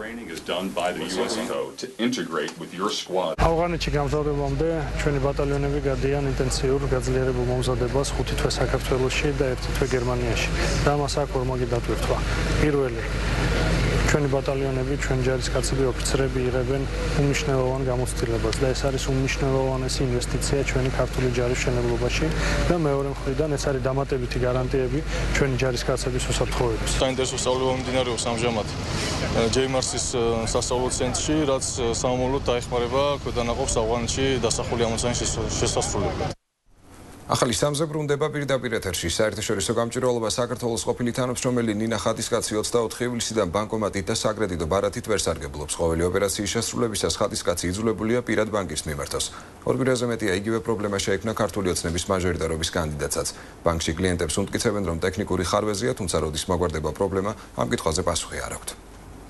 ავღანეთში გამზადებამდე ჩვენი ბატალიონები გადიან ინტენსიურ გაძლიერებულ მომზადებას ხუთი თვე საქართველოში და ერთი თვე გერმანიაში. და მას აქ ორმაგი დატვირთვა. პირველი ჩვენი ბატალიონები, ჩვენი ჯარისკაცები, ოფიცრები იღებენ უმნიშვნელოვან გამოცდილებას და ეს არის უმნიშვნელოვანესი ინვესტიცია ჩვენი ქართული ჯარის მშენებლობაში და მეორე მხრიდან ეს არის დამატებითი გარანტიები ჩვენი ჯარისკაცების უსაფრთხოების. საინტერესო სწავლება მიმდინარეობს ამჟამად ჯეიმარსის სასწავლო ცენტრში, რაც სამომავლოდ დაეხმარება ქვედანაყოფს ავღანეთში დასახული ამოცანის შესასრულებლად. ახალი სამზე ბრუნდება პირდაპირ ეთერში. საერთაშორისო გამჭვირვალობა საქართველოს ყოფილი თანამშრომელი ნინა ხატისკაცი ოცდაოთხი ივლისიდან ბანკომატით და საკრედიტო ბარათით ვერ სარგებლობს. ყოველი ოპერაციის შესრულებისას ხატისკაცი იძულებულია პირად ბანკის მიმართოს. ორ კვირაზე მეტია იგივე პრობლემა შეექმნა ქართული ოცნების მაჟორიტარობის კანდიდატსაც. ბანკში კლიენტებს უმტკიცებენ, რომ ტექნიკური ხარვეზია, თუმცა როდის მოგვარდება პრობლემა, ამ კითხვაზე პასუხი არ აქვთ.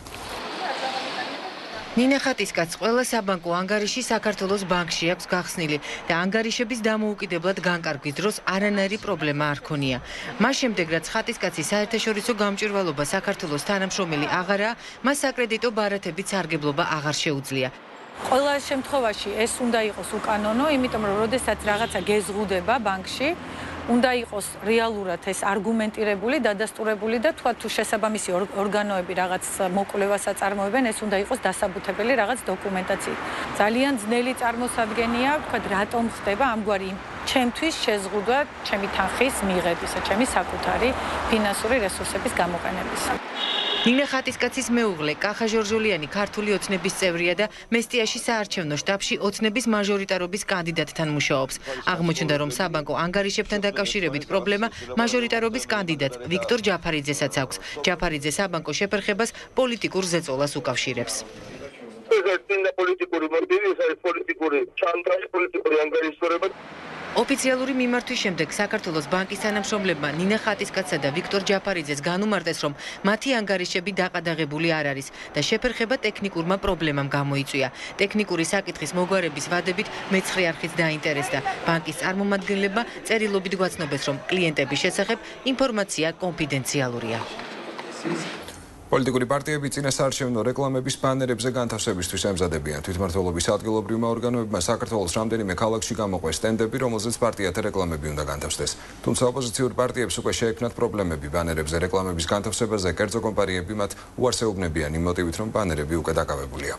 ნინა ხატისკაცს ყველა საბანკო ანგარიში საქართველოს ბანკში აქვს გახსნილი და ანგარიშების დამოუკიდებლად განკარგვის დროს არანაირი პრობლემა არ ქონია. მას შემდეგ, რაც ხატისკაცის საერთაშორისო გამჭვირვალობა საქართველოს თანამშრომელი აღარაა, მას საკრედიტო ბარათებით სარგებლობა აღარ შეუძლია. ყველა შემთხვევაში ეს უნდა იყოს უკანონო, იმიტომ რომ როდესაც რაღაცა გეზღუდება ბანკში, უნდა იყოს რეალურად ეს არგუმენტირებული, დადასტურებული და თქვა თუ შესაბამისი ორგანოები რაღაც მოკვლევას აწარმოებენ, ეს უნდა იყოს დასაბუთებელი რაღაც დოკუმენტაციით. ძალიან ძნელი წარმოსადგენია, თქვა რატომ ხდება ამგვარი ჩემთვის შეზღუდვა ჩემი თანხის მიღებისა, ჩემი საკუთარი ფინანსური რესურსების გამოყენებისა. ნინე ხატისკაცის მეუღლე კახა ჟორჟოლიანი ქართული ოცნების წევრია და მესტიაში საარჩევნო შტაბში ოცნების მაჟორიტარობის კანდიდატთან მუშაობს. აღმოჩნდა, რომ საბანკო ანგარიშებთან დაკავშირებით პრობლემა მაჟორიტარობის კანდიდატ ვიქტორ ჯაფარიძესაც აქვს. ჯაფარიძე საბანკო შეფერხებას პოლიტიკურ ზეწოლას უკავშირებს. ეს პოლიტიკური მოტივი, ეს პოლიტიკური ჩანტაჟი, პოლიტიკური ანგარიშორება. ოფიციალური მიმართვის შემდეგ საქართველოს ბანკის თანამშრომლებმა ნინე ხატისკაცსა და ვიქტორ ჯაფარიძეს განუმარტეს, რომ მათი ანგარიშები დაყადაღებული არ არის და შეფერხება ტექნიკურმა პრობლემამ გამოიწვია. ტექნიკური საკითხის მოგვარების ვადებით მეცხრე არხიც დაინტერესდა. ბანკის წარმომადგენლებმა წერილობით გვაცნობეს, რომ კლიენტების შესახებ ინფორმაცია კონფიდენციალურია. პოლიტიკური პარტიები წინა საარჩევნო რეკლამების ბანერებზე განთავსებისთვის ემზადებიან. თვითმმართველობის ადგილობრივმა ორგანოებმა საქართველოს რამდენიმე ქალაქში გამოყვეს სტენდები, რომელზეც პარტიათა რეკლამები უნდა განთავსდეს. თუმცა ოპოზიციურ პარტიებს უკვე შეექმნათ პრობლემები ბანერებზე რეკლამების განთავსებაზე. კერძო კომპანიები მათ უარს ეუბნებიან იმ მოტივით, რომ ბანერები უკვე დაკავებულია.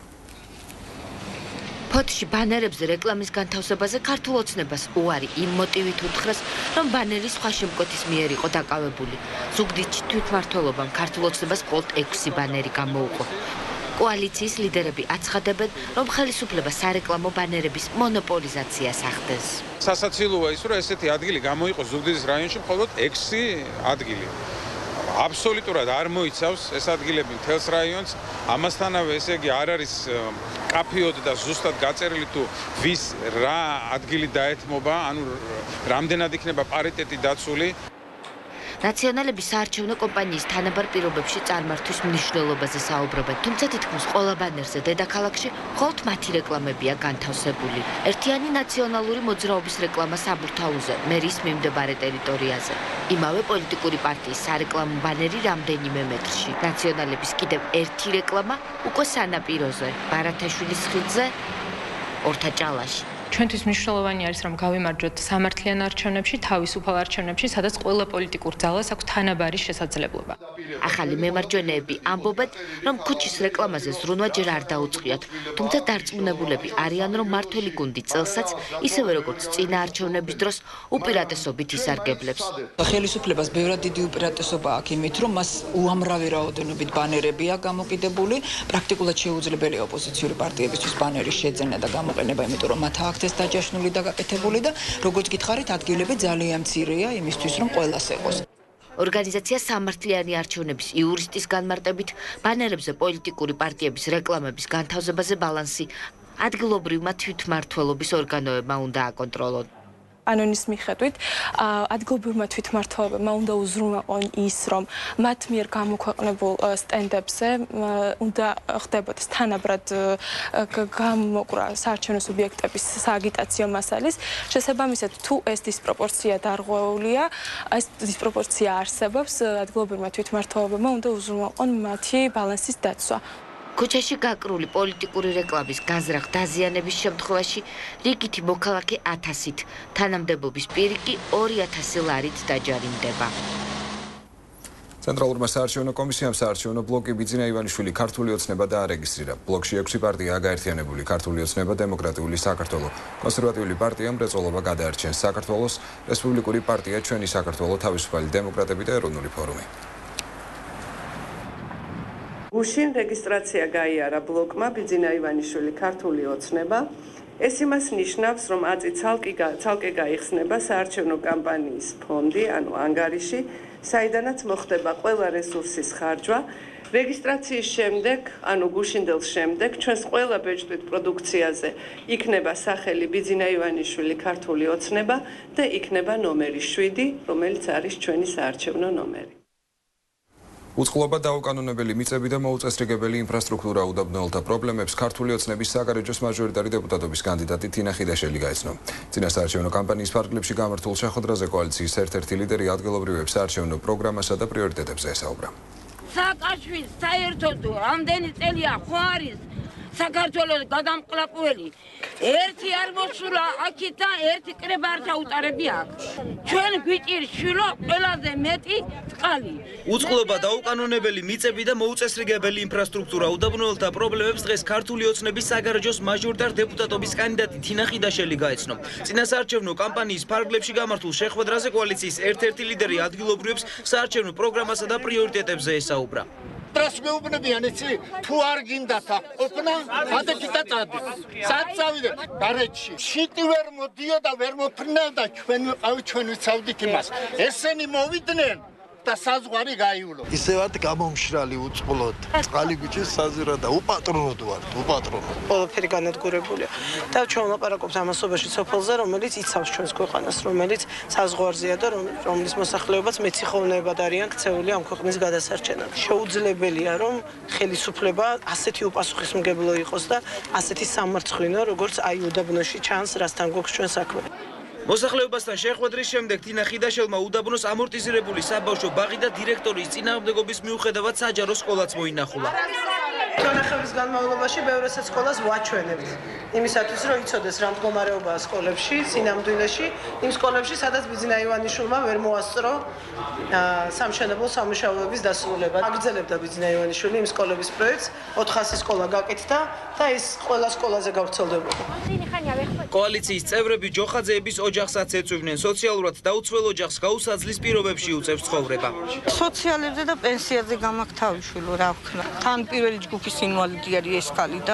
ფოთში ბანერებზე რეკლამის განთავსებაზე ქართულ ოცნებას უარი იმ მოტივით უთხრეს, რომ ბანერი სხვა შემკოთის მიერ იყო დაკავებული. ზუგდიდში თვითმმართველობამ ქართულ ოცნებას მხოლოდ ექვსი ბანერი გამოუყო. კოალიციის ლიდერები აცხადებენ, რომ ხელისუფლება სარეკლამო ბანერების მონოპოლიზაციას ახდენს. სასაცილოა ის, რომ ესეთი ადგილი გამოიყო ზუგდიდის რაიონში მხოლოდ ექვსი ადგილი. აბსოლუტურად არ მოიცავს ეს ადგილები მთელს რაიონს. ამასთანავე ესე იგი არ არის კაფეოდ და ზუსტად გაწერილი თუ ვის რა ადგილი დაეთმობა, ანუ რამდენად იქნება პარიტეტი დაცული. ნაციონალების საარჩევნო კომპანიის თანაბარ პირობებში წარმართვის მნიშვნელობაზე საუბრობენ, თუმცა თითქმის ყველა ბანერზე დედაქალაქში მხოლოდ მათი რეკლამებია განთავსებული. ერთიანი ნაციონალური მოძრაობის რეკლამა საბურთაულზე, მერის მიმდებარე ტერიტორიაზე. იმავე პოლიტიკური პარტიის სარეკლამო ბანერი რამდენიმე მეტრში. ნაციონალების კიდევ ერთი რეკლამა უკვე სანაპიროზე, ბარათაშვილის ხიდზე, ორთაჭალაში. ჩვენთვის მნიშვნელოვანი არის, რომ გავიმარჯვოთ სამართლიან არჩევნებში, თავისუფალ არჩევნებში, სადაც ყველა პოლიტიკურ ძალას აქვს თანაბარი შესაძლებლობა. ახალი მემარჯვენეები ამბობენ, რომ ქუჩის რეკლამაზე ზრუნვა ჯერ არ დაუწყიათ, თუმცა დარწმუნებულები არიან, რომ მართველი გუნდი წელსაც, ისევე როგორც წინა არჩევნების დროს, უპირატესობით ისარგებლებს. ხელისუფლებას ბევრად დიდი უპირატესობა აქვს იმით, რომ მას უამრავი რაოდენობით ბანერებია გამოკიდებული, პრაქტიკულად შეუძლებელია ოპოზიციური პარტიებისთვის ბანერის შეძენა და გამოყენება, იმიტომ რომ მათ აქვს ეს დაჯაშნული და გაკეთებული და როგორც გითხარით, ადგილები ძალიან მცირეა იმისთვის, რომ ყველას ეყოს. ორგანიზაცია სამართლიანი არჩევნების იურისტის განმარტებით, ბანერებზე პოლიტიკური პარტიების რეკლამების განთავსებაზე ბალანსი ადგილობრივმა თვითმმართველობის ორგანოებმა უნდა აკონტროლონ. ანონის მიხედვით, ადგილობრივმა თვითმმართველებმა უნდა უზრუნველყონ ის, რომ მათ მიერ გამოქვეყნებულ სტენდებზე უნდა ხდებოდეს თანაბრად გამოკვრა საარჩევნო სუბიექტების სააგიტაციო მასალის. შესაბამისად, თუ ეს დისპროპორცია დარღვეულია, ეს დისპროპორცია არსებობს, ადგილობრივმა თვითმმართველებმა უნდა უზრუნველყონ მათი ბალანსის დაცვა. ქუჩაში გაკრული პოლიტიკური რეკლამის გაზრახ დაზიანების შემთხვევაში რიგითი მოქალაქე ათასით, თანამდებობის პირი კი ორი ათასი ლარით დაჯარიმდება. ცენტრალურმა საარჩევნო კომისიამ საარჩევნო ბლოკი ბიძინა ივანიშვილი ქართული ოცნება დაარეგისტრირა. ბლოკში ექვსი პარტია გაერთიანებული ქართული ოცნება, დემოკრატიული საქართველო, კონსერვატიული პარტია მრეწველობა გადაარჩენს საქართველოს, რესპუბლიკური პარტია ჩვენი საქართველო, თავისუფალი დემოკრატები და ეროვნული ფორუმი. გუშინ რეგისტრაცია გაიარა ბლოკმა ბიძინა ივანიშვილი ქართული ოცნება. ეს იმას ნიშნავს, რომ აწი ცალკე ცალკე გაიხსნება საარჩევნო კამპანიის ფონდი, ანუ ანგარიში, საიდანაც მოხდება ყველა რესურსის ხარჯვა. რეგისტრაციის შემდეგ, ანუ გუშინდელ შემდეგ, ჩვენს ყველა ბეჭდვით პროდუქციაზე იქნება სახელი ბიძინა ივანიშვილი ქართული ოცნება და იქნება ნომერი შვიდი, რომელიც არის ჩვენი საარჩევნო ნომერი. უწყლობა დაუკანონებელი მიწები და მოუწესრიგებელი ინფრასტრუქტურა უდაბნოელთა პრობლემებს ქართული ოცნების საგარეჯოს მაჟორიტარი დეპუტატობის კანდიდატი თინა ხიდაშელი გაეცნო. წინა საარჩევნო კამპანიის ფარგლებში გამართულ შეხვედრაზე კოალიციის ერთ-ერთი ლიდერი ადგილობრივებს საარჩევნო პროგრამასა და პრიორიტეტებზე ესაუბრა. სააკაშვილს საერთოდ რამდენი წელია ხო არის საქართველოს გადამყლაპუელი ერთი არ მოსულა აქეთ და ერთი კრება არ ჩაუტარები აქ. ჩვენ გვიჭირ შვილო ყველაზე მეტი წყალი. უწყლობა დაუკანონებელი მიწები და მოუწესრიგებელი ინფრასტრუქტურა უდაბნოელთა პრობლემებს დღეს ქართული ოცნების საგარეჯოს მაჟორიტარ დეპუტატობის კანდიდატი თინა ხიდაშელი გაეცნო. წინასაარჩევნო კამპანიის ფარგლებში გამართულ შეხვედრაზე კოალიციის ერთ-ერთი ლიდერი ადგილობრივებს საარჩევნო პროგრამასა და პრიორიტეტებზე ესაუბრა. Trăs meubnebიან იცი თუ არ გინდათ ყოფნა ადეთი და წადი სად წავიდე გარეთში შიტი ვერ მოდიოდა ვერ მოფრინავდა ჩვენ ვიყავით ჩვენ ვიცავდით იმას ესენი მოვიდნენ და საზღვარი გაიულო ისევად გამომშრალი უწყლოდ წყალი გიჩის საზირა და უპატრონოდ ვართ უპატრონოდ ყველაფერი განადგურებულია და ჩვენ ვლაპარაკობთ ამასობაში სოფელზე რომელიც იცავს ჩვენს ქვეყანას რომელიც საზღვარზეა და რომლის მოსახლეობაც მეციხოვნეებად არიან ქცეული ამ ქვეყნის გადასარჩენად შეუძლებელია რომ ხელისუფლება ასეთი უპასუხისმგებლო იყოს და ასეთი სამარცხვინო როგორც აი უდაბნოში ჩანს რასთან გვაქვს ჩვენ საქმე მოსახლეობასთან შეხვედრის შემდეგ თინა ხიდაშელმა უდაბნოს ამორტიზირებული საბავშვო ბაღი და დირექტორის წინააღმდეგობის მიუხედავად საჯარო სკოლაც მოინახულა. ჩვენახების განმავლობაში ბევრესაც სკოლას ვაჩვენებთ. იმისათვის რომ იცოდეს რა მდგომარეობაა სკოლებში, სინამდვილეში, იმ სკოლებში, სადაც ბიძინა ივანიშვილმა ვერ მოასწრო სამშენებლო სამუშაოების დასრულება. აგრძელებდა ბიძინა ივანიშვილი იმ სკოლების პროექტს, ოთხასი სკოლა გაკეთდა და ის ყველა სკოლაზე გავრცელდებოდა. კოალიციის წევრები ჯოხაძეების ოჯახსაც ეწვივნენ სოციალურად დაუცველ ოჯახს გაუსაძლის პირობებში უწევს ცხოვრება. სოციალებზე და პენსიაზე გამაქვს თავისშვილო რა ვქნა. თან პირველი ჯგუფის ინვალიდი არის ეს კალი და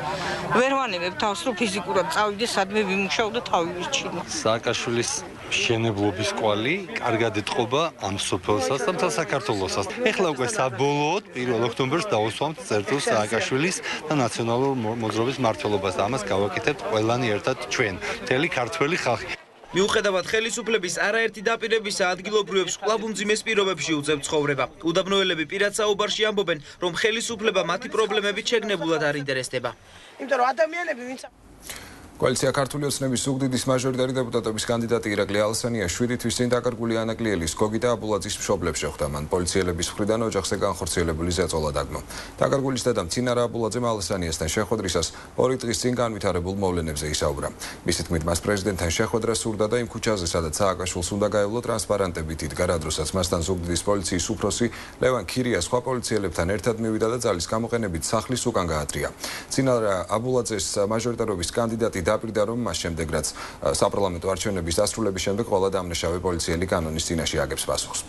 ვერ ვანებებ თავს რომ ფიზიკურად წავიდე სადმე ვიმუშაო და თავი ვირჩინო. სააკაშვილის მშენებლობის კვალი კარგად ეთყობა ამ სოფელსაც და მთელ საქართველოსაც. ეხლა უკვე საბოლოოდ პირველ ოქტომბერს დაუსვამთ წერტილს სააკაშვილის და ნაციონალურ მოძრაობის მმართველობას და ამას გავაკეთებთ ყველანი ერთად ჩვენ, მთელი ქართველი ხალხი. მიუხედავად ხელისუფლების არაერთი დაპირებისა ადგილობრივებს კვლავ უმძიმეს პირობებში უწევთ ცხოვრება. უდაბნოელები პირად საუბარში ამბობენ, რომ ხელისუფლება მათი პრობლემებით შეგნებულად არ ინტერესდება. იმიტომ რომ ადამიანები ვინც კოალიცია ქართული ოცნების სუგდიდის მაჟორიტარი დეპუტატობის კანდიდატი ირაკლი ალსანია შვიდი თვის წინ დაკარგული ანა კლიელის გოგი და აბულაძის მშობლებს შეხვდა. მან პოლიციელების მხრიდან ოჯახზე განხორციელებული ზეწოლა დაგნო. დაკარგულის დედამ ცინარა აბულაძემ ალსანიასთან შეხვედრისას ორი დღის წინ განვითარებულ მოვლენებზე ისაუბრა. მისი თქმით, მას პრეზიდენტთან შეხვედრა სურდა და იმ ქუჩაზე, სადაც სააკაშვილს უნდა გაევლო ტრანსპარანტებით იდგა, რადროსაც მასთან სუგდიდის პოლიციის უფროსი ლევან ქირია სხვა პოლიციელებთან ერთად მივიდა და ძალის გამოყენებით სახლის უკან გაატრია. ცინარა აბულაძეს მაჟორიტარობის კანდიდატი დაპირდა რომ მას შემდეგ რაც საპარლამენტო არჩევნების დასრულების შემდეგ ყველა დამნაშავე პოლიციელი კანონის წინაშე აგებს პასუხს.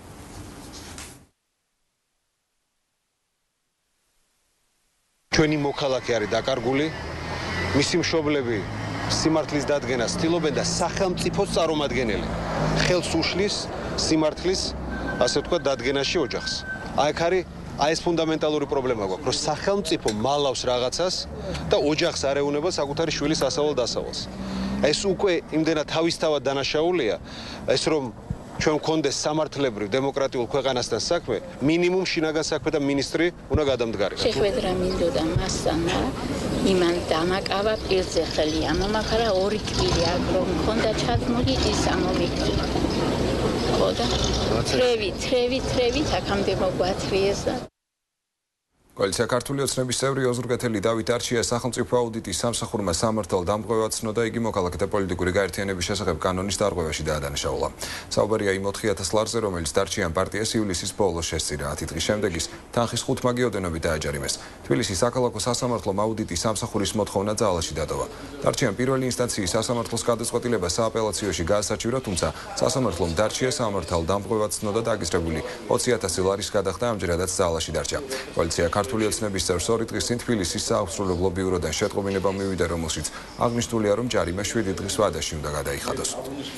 ჩვენი მოქალაქე არის დაკარგული, მისი მშობლები სიმართლის დადგენას ცდილობენ და სახელმწიფოს წარმომადგენელი ხელს უშლის სიმართლის, ასე ვთქვათ, დადგენაში ოჯახს. აი აქ არის აი ეს ფუნდამენტალური პრობლემა გვაქვს, რომ სახელმწიფო მალავს რაღაცას და ოჯახს არ ეუნება საკუთარი შვილის ასავალ დასავალს. ეს უკვე იმდენად თავისთავად დანაშაულია, ეს რომ ჩვენ გვქონდეს სამართლებრივ დემოკრატიულ ქვეყანასთან საქმე, მინიმუმ შინაგან საქმეთა მინისტრი უნდა გადამდგარიყო. შეხვედრა მინდოდა მასთან, იმან დამაკავა პირზე ხელი, ამამახარა ორი კვირი აქ რომ მქონდა ჩადგმული ის ამომიქრა. ხოდა თრევი, თრევი, თრევი აქამდე მოგვათრიეს და კოალიცია ქართული ოცნების წევრი ოზურგეთელი დავით არჩია სახელმწიფო აუდიტის სამსახურმა სამართალ დამკვევად ცნო და იგი მოქალაქეთა პოლიტიკური გაერთიანების შესახებ კანონის დარღვევაში დაადანაშაულა. საუბარია იმ ოთხი ათას ლარზე, რომელიც დარჩიან პარტიას ივლისის ბოლოს შესწირა. ათი დღის შემდეგ ის თანხის ხუთ მაგი ოდენობით დააჯარიმეს. თბილისის საქალაქო სასამართლომ აუდიტის სამსახურის მოთხოვნა ძალაში დატოვა. დარჩიან პირველი ინსტანციის სასამართლოს გადაწყვეტილება სააპელაციოში გაასაჩივრა, თუმცა სასამართლომ დარჩია სამართალ დამკვევად ცნო და დაგისრებული ოცი ათასი ლარის გადახდა ამჯერადაც ძალაში დარჩა. კოალიცია ქართული ოცნების წევრს ორი დღის წინ თბილისის საავსრულებლო ბიუროდან შეტყობინება მივიდა, რომელშიც აღნიშნულია, რომ ჯარიმა შვიდი დღის ვადაში უნდა გადაიხადოს.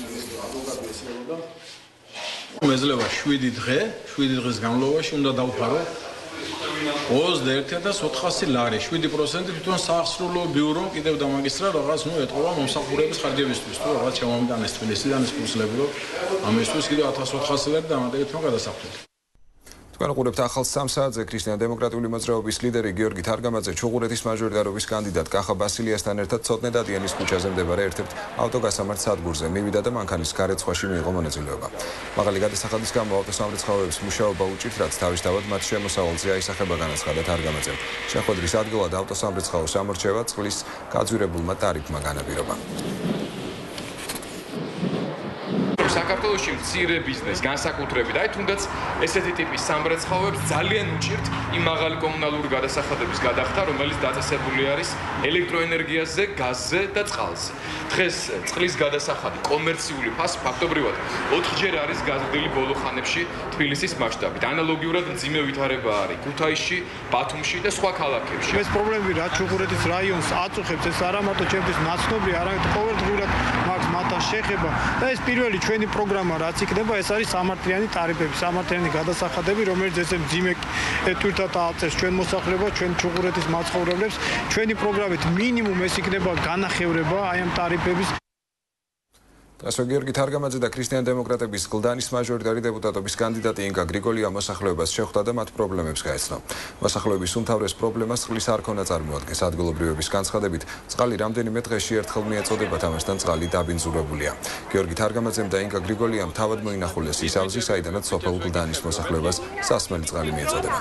მეძლევა შვიდი დღე, შვიდი დღის განმავლობაში უნდა დავფარო ოცდაერთი ათას ოთხასი ლარი, შვიდი პროცენტი თვითონ საავსრულო ბიურომ კიდევ დამაგისტრა რაღაც ნუ ეტყობა მომსახურების ხარჯებისთვის, თუ რაღაც შემომიტანეს თბილისიდან ეს ფულსლები, რომ ამისთვის კიდევ ათას ოთხასი ლარი დამატებით რომ გადასახდეთ. Თქვენ უყურებთ ახალ სამ საათზე ქრისტიან-დემოკრატიული მოძრაობის ლიდერი გიორგი თარგამაძე ჩუღურეთის მაჟორიტარობის კანდიდატ კახა ბასილიასთან ერთად ცოტნე დადიანის ქუჩაზე მდებარე ერთ-ერთ ავტოგასამართ სადგურზე მივიდა და მანქანის გარეცხვაში მიიღო მონაწილეობა. მაღალი გადასახადის გამო ავტოსამრეცხავეების მუშაობა უჭირთ, რაც თავისთავად მათ შემოსავალზე აისახება, განაცხადა თარგამაძემ. შეხვედრის ადგილად ავტოსამრეცხაო სამორჩევა წყლის გაძვირებულმა ტარიფმა განაპირობა. საქართველოში მცირე ბიზნეს განსაკუთრებით, აი თუნდაც ესეთი ტიპის სამრეცხავეებს ძალიან უჭირთ იმ მაღალი კომუნალური გადასახადების გადახდა, რომელიც დაწესებული არის ელექტროენერგიაზე, გაზზე და წყალზე. დღეს წყლის გადასახადი კომერციული ფასი ფაქტობრივად ოთხჯერ არის გაზრდილი ბოლო ხანებში თბილისის მასშტაბით. ანალოგიურად მძიმე ვითარება არის ქუთაისში, ბათუმში და სხვა ქალაქებში. ეს პრობლემები რაც ჩუღურეთის რაიონს აწუხებს, ეს არა მარტო ჩემთვის ნაცნობი, არამედ ყოველდღურად მაქვს მათთან შეხება და ეს პირველი ჩვენი პროგრამა რაც იქნება, ეს არის სამართლიანი ტარიფები, სამართლიანი გადასახადები, რომელიც ესე მძიმე თვითად ააწევს ჩვენ მოსახლეობას, ჩვენ ჩუღურეთის მაცხოვრებლებს. ჩვენი პროგრამით მინიმუმ ეს იქნება განახევრება აი ამ ტარიფების. ასე გიორგი თარგამაძე და ქრისტიან-დემოკრატების გლდანის მაჟორიტარი დეპუტატობის კანდიდატი ინკა გრიგოლია მოსახლეობას შეხვდა და მათ პრობლემებს გაეცნო. მოსახლეობის უმთავრეს პრობლემას წყლის არ ქონა წარმოადგენს. ადგილობრივების განცხადებით, წყალი რამდენიმე დღეში ერთხელ მიეწოდება, თამაშთან წყალი დაბინძურებულია. გიორგი თარგამაძემ და ინკა გრიგოლიამ თავად მოინახულეს ის ავზი, საიდანაც სოფელ გლდანის მოსახლეობას სასმელი წყალი მიეწოდება.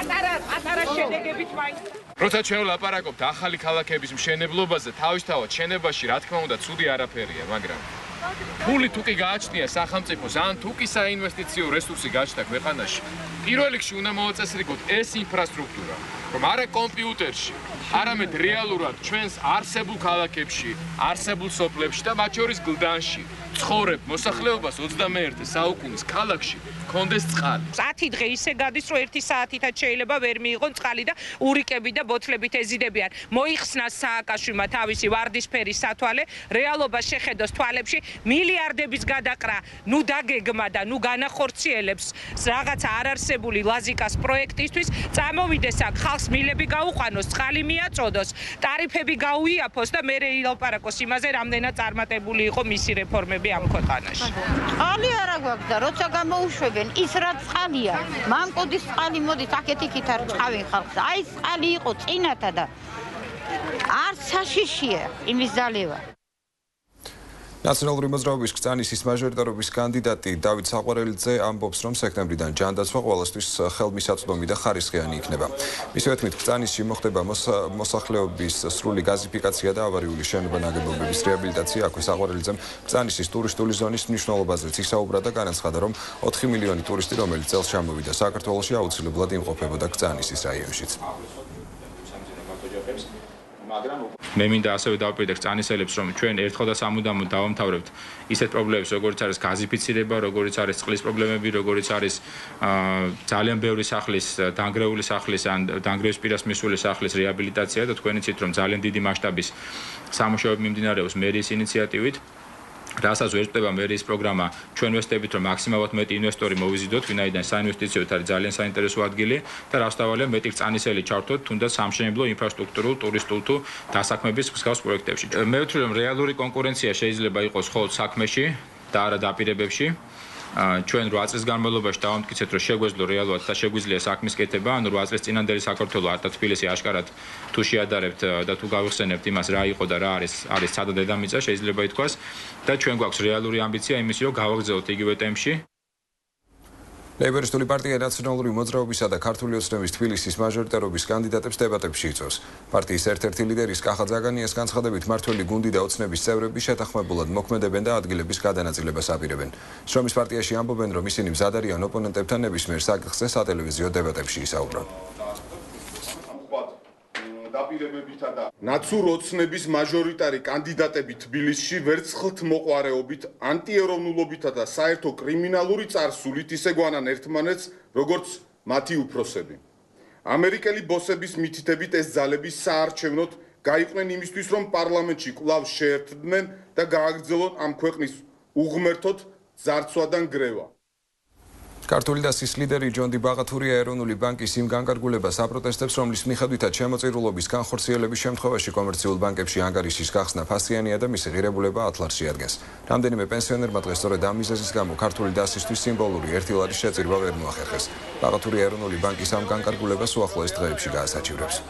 როცა ჩვენ ვლაპარაკობთ ახალი ქალაქების მშენებლობაზე, თავისთავად შენებაში რა თქმა უნდა ცუდი არაფერია, მაგრამ ფული თუ კი გააჩნია სახელმწიფოს, ან თუ კი საინვესტიციო რესურსი გაჩნდა ქვეყანაში, პირველ რიგში უნდა მოაწესრიგოთ ეს ინფრასტრუქტურა, რომ არა კომპიუტერში, არამედ რეალურად ჩვენს არსებულ ქალაქებში, არსებულ სოფლებში და მათ შორის გლდანში ცხოვრებ მოსახლეობას ოცდამეერთე საუკუნის ქალაქში კონდეს წყალი. ათი დღე ისე გადის, რომ ერთი საათითაც შეიძლება ვერ მიიღონ წყალი და ურიკები და ბოთლებით ეზიდებიან. მოიხსნა სააკაშვილმა თავისი ვარდისფერი სათვალე, რეალობას შეხედოს თვალებში, მილიარდების გადაყრა, ნუ დაგეგმა და ნუ განახორციელებს რაღაცა არარსებული ლაზიკას პროექტისთვის, წამოვიდეს აქ ხალხს მილები გაუყვანოს, წყალი მიაწოდოს, ტარიფები გაუიაფოს და მერე ილაპარაკოს იმაზე, რამდენად წარმატებული იყო მისი რეფორმები ამ ქვეყანაში. წყალი არა გვაქვს და როცა გამოუშვებენ ის რა წყალია, მამკოდის წყალი მოდის აქეთ-იქით არ წავენ ხალხს. აი წყალი იყო წინათა და არც საშიშია იმის ძალევა. ნაციონალური მოძრაობის კრწანისის მაჟორიტარობის კანდიდატი დავით საყვარელიძე ამბობს, რომ სექტემბრიდან ჯანდაცვა ყოველთვის ხელმისაწვდომი და ხარისხიანი იქნება. მისივე თქმით, კრწანისში მოხდება მოსახლეობის სრული გაზიფიკაცია და ავარიული შენობა ნაგებობების რეაბილიტაცია. აქვე საყვარელიძემ კრწანისის ტურისტული ზონის მნიშვნელობაზეც ისაუბრა და განაცხადა, რომ ოთხი მილიონი ტურისტი, რომელიც წელს ჩამოვიდა საქართველოში, აუცილებლად იმყოფებოდა კრწანისის რაიონშიც. მე მინდა ასევე დავპირდე კრწანისელებს, რომ ჩვენ ერთხელ და სამუდამოდ დავამთავრებთ ისეთ პრობლემებს, როგორიც არის გაზიფიცირება, როგორიც არის წყლის პრობლემები, როგორიც არის ძალიან ბევრი სახლის, დანგრეული სახლის ან დანგრევის პირას მისული სახლის რეაბილიტაცია და თქვენ იცით, რომ ძალიან დიდი მასშტაბის სამუშაოები მიმდინარეობს მერიის ინიციატივით. რასაც ვერ წდება მერიის პროგრამა, ჩვენ ვესწრებით, რომ მაქსიმალურად მეტი ინვესტორი მოვიზიდოთ, ვინაიდან საინვესტიციოდ არის ძალიან საინტერესო ადგილი და რასთავალია მეტი კრწანისელი ჩართოთ, თუნდაც სამშენებლო, ინფრასტრუქტურულ, ტურისტულ თუ დასაქმების მსგავს პროექტებში. მე ვთვლი, რომ რეალური კონკურენცია შეიძლება იყოს მხოლოდ საქმეში და არა დაპირებებში. ჩვენ რვა წლის განმავლობაში დავამტკიცეთ, რომ შეგვეძლო რეალურად და შეგვიძლია საქმის კეთება, ანუ რვა წლის წინანდელი საქართველო არ და თბილისი აშკარად თუ შეადარებთ და თუ გავიხსენებთ იმას, რა იყო და რა არის, არის ცადა დედამიწა, შეიძლება ითქვას და ჩვენ გვაქვს რეალური ამბიცია იმისი, რომ გავაგრძელოთ იგივე ტემპში. ლეიბორისტული პარტია ნაციონალური მოძრაობისა და ქართული ოცნების თბილისის მაჟორიტარობის კანდიდატებს დებატებში იწვევს. პარტიის ერთ-ერთი ლიდერის კახა ძაგანიას განცხადებით, მართველი გუნდი და ოცნების წევრები შეთანხმებულად მოქმედებენ და ადგილების გადანაწილებას აპირებენ. შრომის პარტიაში ამბობენ, რომ ისინი მზად არიან ოპონენტებთან ნებისმიერ საკითხზე სატელევიზიო დებატებში ისაუბრონ. დაპირებებითა და ნაცურ ოცნების მაჟორიტარი კანდიდატები თბილისში ვერცხლთ მოყვარეობით, ანტიეროვნულობითა და საერთო კრიმინალური წარსულით ისე გვანან ერთმანეთს, როგორც მათი უფროსები. ამერიკელი ბოსების მითითებით ეს ძალები საარჩევნოდ გაიყვნენ იმისთვის, რომ პარლამენტში კვლავ შეერთდნენ და გააგრძელონ ამ ქვეყნის უღმერთოდ ძარცვა და ნგრევა. ქართული დასის ლიდერი ჯონ დი ბაღათურია ეროვნული ბანკის იმ განკარგულებას აპროტესტებს, რომლის მიხედვითაც შემოწირულობის განხორციელების შემთხვევაში კომერციულ ბანკებში ანგარიშის გახსნა ფასიანია და მისი ღირებულება ათ ლარს შეადგენს. რამდენიმე პენსიონერმა დღეს სწორედ ამ მიზეზის გამო ქართული დასისთვის სიმბოლური ერთი ლარის შეწირვა ვერ მოახერხეს. ბაღათურია ეროვნული ბანკის ამ განკარგულებას უახლოეს დღეებში გაასაჩივრებს.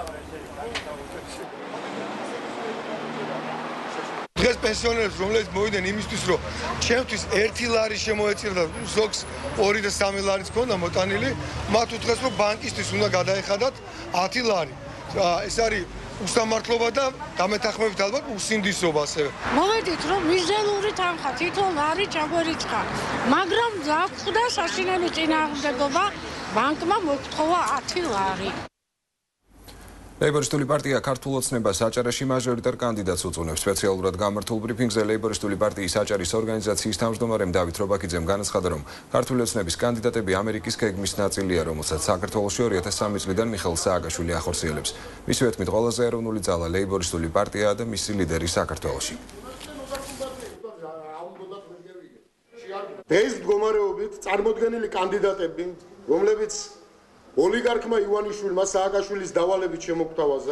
დღეს პენსიონერებს, რომლებიც მოვიდნენ იმისთვის, რომ ჩემთვის ერთი ლარი შემოეწირდა, ზოგს ორი და სამი ლარიც ქონდა მოტანილი, მათ უთხრეს, რომ ბანკისთვის უნდა გადაეხადათ ათი ლარი. ეს არის უსამართლობა და დამეთანხმებით ალბათ უსინდისობა ასევე. მოვედით, რომ მიზელური თანხა თითო ლარი ჩაგვერიცხა, მაგრამ დაგვხვდა საშინელი წინააღმდეგობა, ბანკმა მოგთხოვა ათი ლარი. ლეიბორისტული პარტია ქართულ ოცნებას აჭარაში მაჟორიტარ კანდიდატს უწუნებს. სპეციალურად გამართულ ბრიფინგზე ლეიბორისტული პარტიის აჭარის ორგანიზაციის თავმჯდომარემ დავით რობაქიძემ განაცხადა, რომ ქართული ოცნების კანდიდატები ამერიკის გეგმის ნაწილია, რომელსაც საქართველოში ორი ათას სამი წლიდან მიხეილ სააკაშვილი ახორციელებს. მისი თქმით, ყველაზე ეროვნული ძალა ლეიბორისტული პარტიაა და მისი ლიდერი საქართველოში. ეს მდგომარეობით წარმოდგენილი კანდიდატები, რომლებიც ოლიგარქმა ივანიშვილმა სააკაშვილის დავალებით შემოგთავაზა,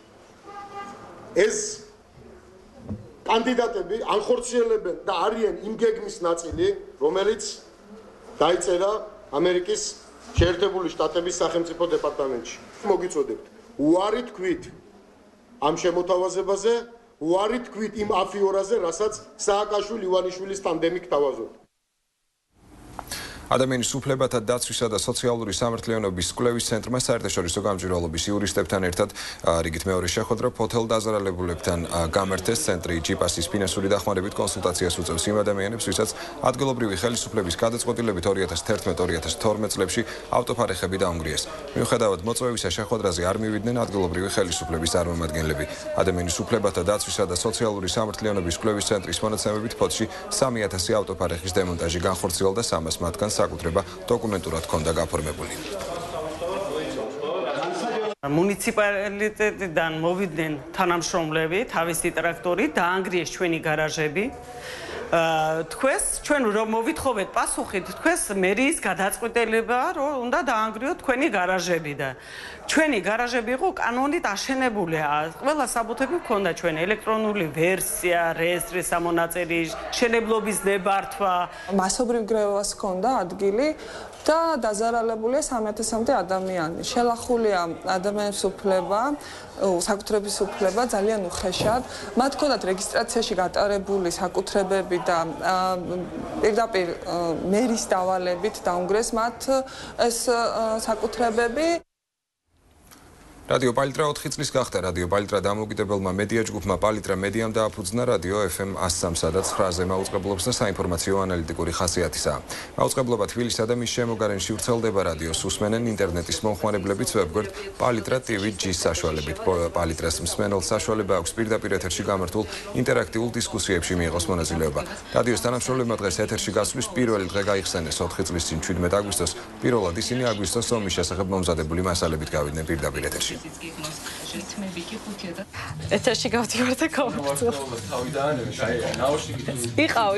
ეს კანდიდატები ანხორციელებენ და არიან იმ გეგმის ნაწილი, რომელიც დაიწერა ამერიკის შეერთებული შტატების სახელმწიფო დეპარტამენტში. მოგიწოდებთ, უარი თქვით ამ შემოთავაზებაზე, უარი თქვით იმ აფიორაზე, რასაც სააკაშვილი ივანიშვილის ტანდემი გთავაზობთ. ადამიანის უფლებათა დაცვისა და სოციალური სამართლიანობის კვლევის ცენტრმა საერთაშორისო გამჭვირვალობის იურისტებთან ერთად რიგით მეორე შეხვედრა ფოთელ დაზარალებულებთან გამართეს. ცენტრი ჯიპასის ფინანსური დახმარებით კონსულტაციას უწევს იმ ადამიანებს, ვისაც ადგილობრივი ხელისუფლების გადაწყვეტილებით ორი ათას თერთმეტ ორი ათას თორმეტ წლებში ავტოფარეხები დაუნგრიეს. მიუხედავად მოწვევისა, შეხვედრაზე არ მივიდნენ ადგილობრივი ხელისუფლების წარმომადგენლები. ადამიანის უფლებათა დაცვისა და სოციალური სამართლიანობის კვლევის ცენტრის მონაცემებით ფოთში სამი ათასი ავტოფარეხის დემონტაჟი განხორციელდა, სამას მათგან საკუთრება დოკუმენტურად ჰქონდა გაფორმებული. მუნიციპალიტეტიდან მოვიდნენ თანამშრომლები, თავისი ტრაქტორით დაანგრიეს ჩვენი გარაჟები. თქვენს ჩვენ რომ მოვითხოვეთ პასუხით, თქვენს მერიის გადაწყვეტილება, რომ უნდა დაანგრიოთ თქვენი გარაჟები და ჩვენი გარაჟები იყო კანონით აშენებული. ყველა საბუთები ჰქონდა ჩვენ ელექტრონული ვერსია, რეესტრის სამონაწერი, შენებლობის ნებართვა. მასობრივ გრევას ჰქონდა ადგილი და დაზარალებულია სამი ათასამდე ადამიანი. შელახულია ადამიანის უფლება, საკუთრების უფლება ძალიან უხეშად. მათ ჰქონდათ რეგისტრაციაში გატარებული საკუთრებები და პირდაპირ მერის დავალებით დაუნგრეს მათ ეს საკუთრებები. რადიო პალიტრა ოთხი წლის გახდა. რადიო პალიტრა დამოუკიდებელმა მედია ჯგუფმა პალიტრა მედიამ დააფუძნა რადიო ეფ ემ ას სამსა და ცხრაზე მაუწყებლობს და საინფორმაციო ანალიტიკური ხასიათისაა. მაუწყებლობა თბილისსა და მის შემოგარენში ვრცელდება რადიოს უსმენენ ინტერნეტის მომხმარებლებიც ვებგვერდ პალიტრა ტივი ჯის საშუალებით. პალიტრას მსმენელს საშუალება აქვს პირდაპირ ეთერში გამართულ ინტერაქტიულ დისკუსიებში მიიღოს მონაწილეობა. რადიოს თანამშრომლებმა დღეს ეთერში გასვლის პირველი დღე გაიხსენეს ოთხი წლის წინ შვიდმეტ აგვისტოს. პირველად ისინი აგვისტოს ომის შესახებ მომზადებული მასალებით გავიდნენ პირდაპირ ეთერში. ეთერში გავდივარ და გავაგრძელ. იყავი.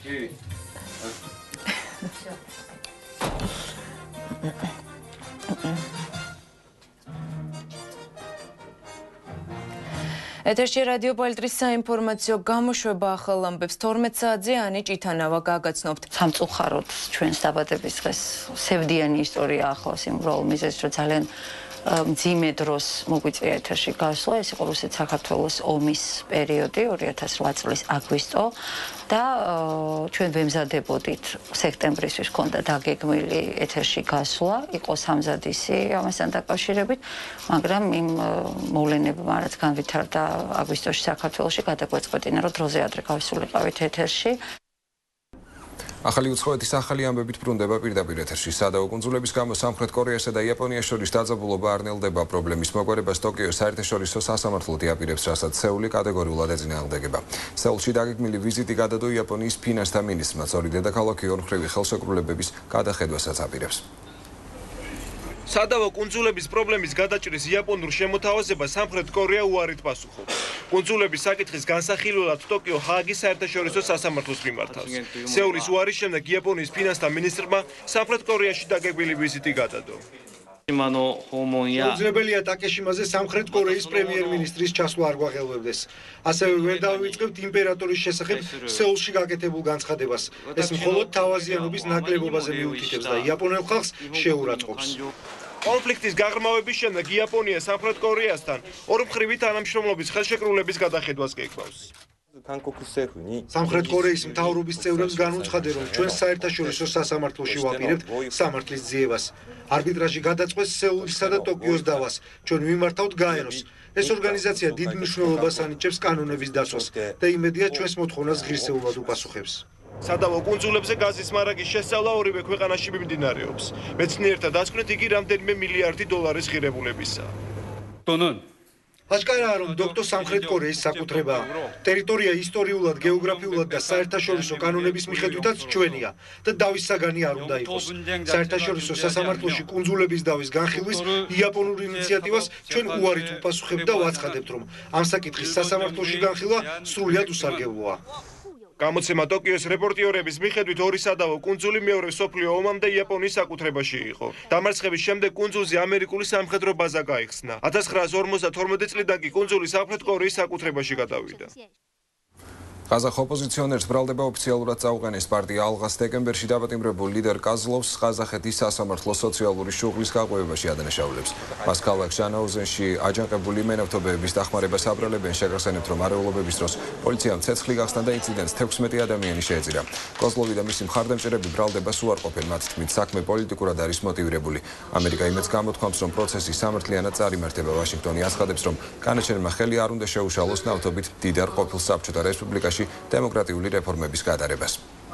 ეთერში რადიო პალიტრას საინფორმაციო გამოშვება ახალ ამბებს თორმეტ საათზე ანი ჭითანავა გაგაცნობთ. სამწუხაროდ ჩვენს დაბადების დღეს სევდიანი ისტორია ახლავს იმ როლ მიზეზს, რომ ძალიან მძიმე დროს მოგვიწია ეთერში გასვლა. ეს იყო რუსეთ-საქართველოს ომის პერიოდი ორი ათას რვა წლის აგვისტო და ჩვენ ვემზადებოდით სექტემბრისთვის ჰქონდა დაგეგმილი ეთერში გასვლა, იყო სამზადისი ამასთან დაკავშირებით, მაგრამ იმ მოვლენებმა რაც განვითარდა აგვისტოში საქართველოში გადაგვეწყვეტინა, რომ დროზე ადრე გავისულიყავით ეთერში. ახალი უცხოეთის ახალი ამბებით ბრუნდება პირდაპირ ეთერში. სადაო კუნძულების გამო სამხრეთ კორეასა და იაპონიას შორის დაძაბულობა არ ნელდება. პრობლემის მოგვარებას ტოკიოს საერთაშორისო სასამართლო დიაპირებს, რასაც სეული კატეგორიულად ეწინააღმდეგება. სეულში დაგეგმილი ვიზიტი გადადო იაპონიის ფინანსთა მინისტრმა, ორი დედაქალაქი ორმხრივი ხელშეკრულებების გადახედვასაც აპირებს. სადავო კუნძულების პრობლემის გადაჭრის იაპონურ შემოთავაზებას სამხრეთ კორეა უარით პასუხობს. კუნძულების საკითხის განსახილველად ტოკიო ჰააგის საერთაშორისო სასამართლოს მიმართავს. სეულის უარის შემდეგ იაპონიის ფინანსთა მინისტრმა სამხრეთ კორეაში დაგეგმილი ვიზიტი გადადო. შეუძლებელია ტაკეშიმაზე სამხრეთ კორეის პრემიერ-მინისტრის ჩასვლა არ გვაღელვებდეს. ასევე ვერ დავივიწყებთ იმპერატორის შესახებ სეულში გაკეთებულ განცხადებას. ეს მხოლოდ თავაზიანობის ნაკლებობაზე მიუთითებს და იაპონელ ხალხს შეურაცხყოფს. კონფლიქტის გაღრმავების შემდეგ იაპონია სამხრეთ კორეასთან ორმხრივი თანამშრომლობის ხელშეკრულების გადახედვას გეკბავს. სამხრეთ კორეის მთავრობის წევრებს განუცხადე, რომ ჩვენ საერთაშორისო სასამართლოში ვაპირებთ სამართლის ძიებას. არბიტრაჟი გადაწყვეს სეულისა და ტოკიოს დავას. ჩვენ ვიმართავთ გაეროს. ეს ორგანიზაცია დიდ მნიშვნელობას ანიჭებს კანონების დაცვას და იმედია ჩვენს მოთხოვნას ღირსეულად უპასუხებს. სადავო კუნძულებზე გაზის მარაგის შესწავლა ორივე ქვეყანაში მიმდინარეობს. მეცნიერთა დასკვნით იგი რამდენიმე მილიარდი დოლარის ღირებულებისაა. აშკარაა, რომ დოქტორ სამხრეთ კორეის საკუთრებაა. ტერიტორია ისტორიულად, გეოგრაფიულად და საერთაშორისო კანონების მიხედვითაც ჩვენია და დავის საგანი არ უნდა იყოს. საერთაშორისო სასამართლოში კუნძულების დავის განხილვის იაპონურ ინიციატივას ჩვენ უარით ვუპასუხებთ და ვაცხადებთ, რომ ამ საკითხის სასამართლოში განხილვა სრულიად უსარგებლოა. გამოცემა ტოკიოს რეპორტიორების მიხედვით ორი სადავო კუნძული მეორე მსოფლიო ომამდე იაპონიის საკუთრებაში იყო. დამარცხების შემდეგ კუნძულზე ამერიკული სამხედრო ბაზა გაიხსნა. ათას ცხრაასი ორმოცდათორმეტი წლიდან კი კუნძული სამხრეთ კორეის საკუთრებაში გადავიდა. ყაზახ ოპოზიციონერს ბრალდება ოფიციალურად წაუყენეს პარტია ალღას დეკემბერში დაპატიმრებულ ლიდერ კაზლოვს ყაზახეთის სასამართლო სოციალური შუღლის გაყვებაში ადანაშაულებს. მას ქალაქ ჟანაუზენში აჯანყებული მენავთობეების დახმარებას აბრალებენ, შეგახსენებთ, რომ არეულობების დროს პოლიციამ ცეცხლი გახსნა და ინციდენტს თექვსმეტი ადამიანი შეეწირა. კოზლოვი და მისი მხარდამჭერები ბრალდებას უარყოფენ, მათ თქმით, საქმე პოლიტიკურად არის მოტივირებული. ამერიკა იმედს გამოთქვამს, რომ პროცესი სამართლიანად წარიმართება. ვაშინგტონი აცხადებს, რომ განაჩენმა ხელი არ უნდა შეუშალოს ნავთობით მდიდარ ყოფილ საბჭოთა რესპუბლიკაში демократიული რეფორმების გადარებას.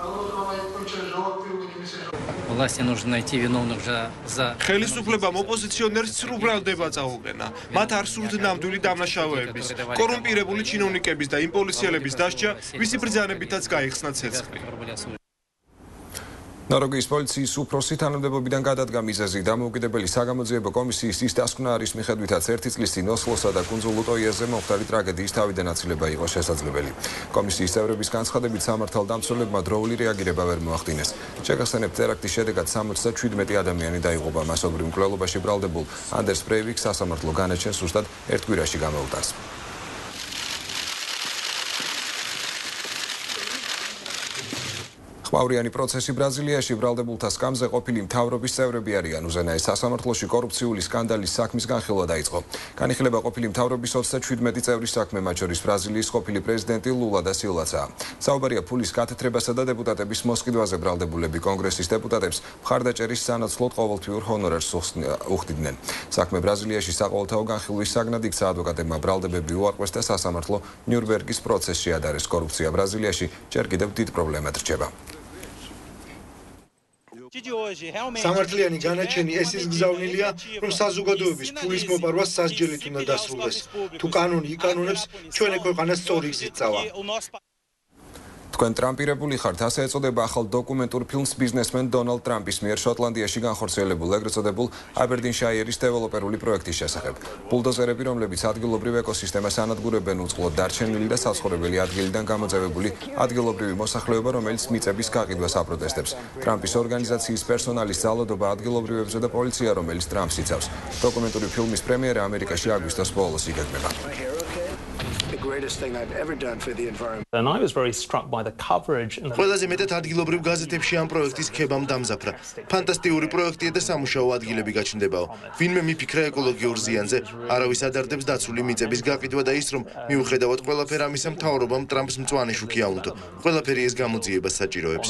ხელისუფლებამ ოპოზიციონერს ცრუ ბრალდება წაუყენა. მათ არ სურთ ნამდვილი დამნაშავეების, კორუმპირებული ჩინოვნიკების და იმ პოლიციელების დასჯა, ვისი ბრძანებითაც გაიხსნა ცეცხლი. ნორვეგიის პოლიციის უფროსი თანამდებობიდან გადადგა მიზეზი დამოუკიდებელი საგამოძიებო კომისიის ის დასკვნა არის, მიხედვითაც ერთი წლის წინ ოსლოსა და კუნძულ უტოიაზე მომხდარი ტრაგედიის თავიდან აცილება იყო შესაძლებელი. კომისიის წევრების განცხადებით სამართალდამცველებმა დროული რეაგირება ვერ მოახდინეს. შეგახსენებთ, ტერაქტის შედეგად სამოცდაშვიდმეტი ადამიანი დაიღუპა. მასობრივ მკვლელობაში ბრალდებულ ანდერს ბრეივიკს სასამართლო განაჩენს ზუსტად ერთ კვირაში გამოუტანს. ხმაურიანი პროცესი ბრაზილიაში ბრალდებულთა სკამზე ყოფილი მთავრობის წევრები არიან. უზენაეს სასამართლოში კორუფციული სკანდალის საქმის განხილვა დაიწყო. განიხილება ყოფილი მთავრობის ოცდაშვიდმეტი წევრის საქმე, მათ შორის ბრაზილიის ყოფილი პრეზიდენტი ლულა და სილვაცაა. საუბარია ფულის გათეთრებასა და დეპუტატების მოსყიდვაზე. ბრალდებულები კონგრესის დეპუტატებს მხარდაჭერის სანაცვლოდ ყოველთვიურ ჰონორარს უხდიდნენ. საქმე ბრაზილიაში საყოველთაო განხილვის საგნად იქცა. ადვოკატებმა ბრალდებები უარყვეს და სასამართლო ნიურნბერგის პროცესში ადარეს. კორუფცია ბრაზილიაში ჯერ კიდევ დიდ პრობლემად რჩება. სამართლიანი განაჩენი ეს ის გზავნილია, რომ საზოგადოების ფულის მოპარვა სასჯელით უნდა დასრულდეს. თუ კანონი იკანონებს, ჩვენი ქვეყანა სწორი გზით წავა. თქვენ ტრამპირებული ხართ, ასე ეწოდება ახალ დოკუმენტურ ფილმს ბიზნესმენ დონალდ ტრამპის მიერ შოტლანდიაში განხორციელებულ ეგრეთ წოდებულ აბერდინშაიერის დეველოპერული პროექტის შესახებ. ბულდოზერები, რომლებიც ადგილობრივ ეკოსისტემას ანადგურებენ, უწყლოდ დარჩენილი და საცხოვრებელი ადგილიდან გამოძევებული ადგილობრივი მოსახლეობა, რომელიც მიწების გაყიდვას აპროტესტებს. ტრამპის ორგანიზაციის პერსონალის ძალადობა ადგილობრივებზე და პოლიცია, რომელიც ტრამპს იცავს. დოკუმენტური ფილმის პრემიერა ამერიკაში აგვისტოს ბოლოს იგეგმება. ყველაზე მეტად ადგილობრივ გაზეთებში ამ პროექტის ქებამ დამზაფრა. ფანტასტიკური პროექტია და სამუშაო ადგილები გაჩნდებაო. ვინმე მიფიქრა ეკოლოგიურ ზიანზე, არავის ადარდებს დაცული მიწების გაყიდვა და ის, რომ მიუხედავად ყველაფერ ამისა, მთავრობამ ტრამპს მწვანე შუქი აუნთო. ყველაფერი ეს გამოძიებას საჭიროებს.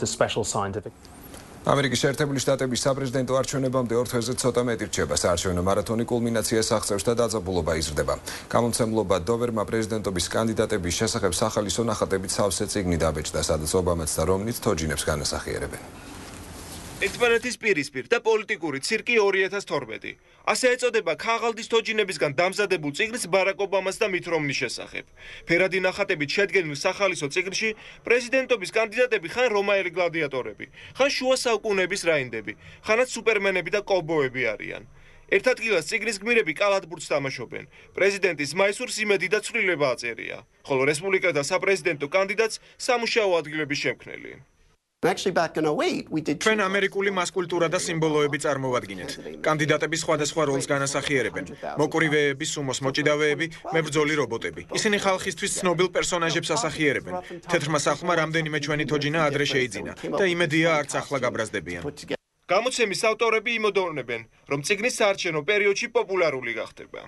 ამერიკის შეერთებული შტატების საპრეზიდენტო არჩევნებამდე ორ თვეზე ცოტა მეტი რჩება. საარჩევნო მარათონი კულმინაციას აღწევს და დაძაბულობა იზრდება. გამომცემლობა დოვერმა პრეზიდენტობის კანდიდატების შესახებ სახალისო ნახატებით სავსე წიგნი დაბეჭდა, სადაც ობამაც და რომნიც თოჯინებს განასახიერებენ. ერთმანეთის პირისპირ და პოლიტიკური ცირკი ორი ათას თორმეტი. ასე ეწოდება ქაღალდის თოჯინებისგან დამზადებულ წიგნს ბარაკ ობამას და მით რომნის შესახებ. ფერადი ნახატებით შედგენილ სახალისო წიგნში პრეზიდენტობის კანდიდატები ხან რომაელი გლადიატორები, ხან შუა საუკუნეების რაინდები, ხანაც სუპერმენები და კოვბოები არიან. ერთ ადგილას წიგნის გმირები კალათბურთს თამაშობენ. პრეზიდენტის მაისურს იმედი და ცვლილება აწერია, ხოლო რესპუბლიკელთა საპრეზიდენტო კანდიდატს სამუშაო ადგილების შემქმნელი. ჩვენ ამერიკული მასკულტურა და სიმბოლოები წარმოვადგინეთ. კანდიდატები სხვადასხვა როლს განასახიერებენ. მოკრივეები, სუმოს მოჭიდავეები, მებრძოლი რობოტები. ისინი ხალხისთვის ცნობილ პერსონაჟებს ასახიერებენ. თეთრმა სახლმა რამდენიმე ჩვენი თოჯინა ადრე შეიძინა და იმედია არც ახლა გაბრაზდებიან. გამოცემის ავტორები იმოდოვნებენ, რომ წიგნის საარჩევნო პერიოდში პოპულარული გახდება.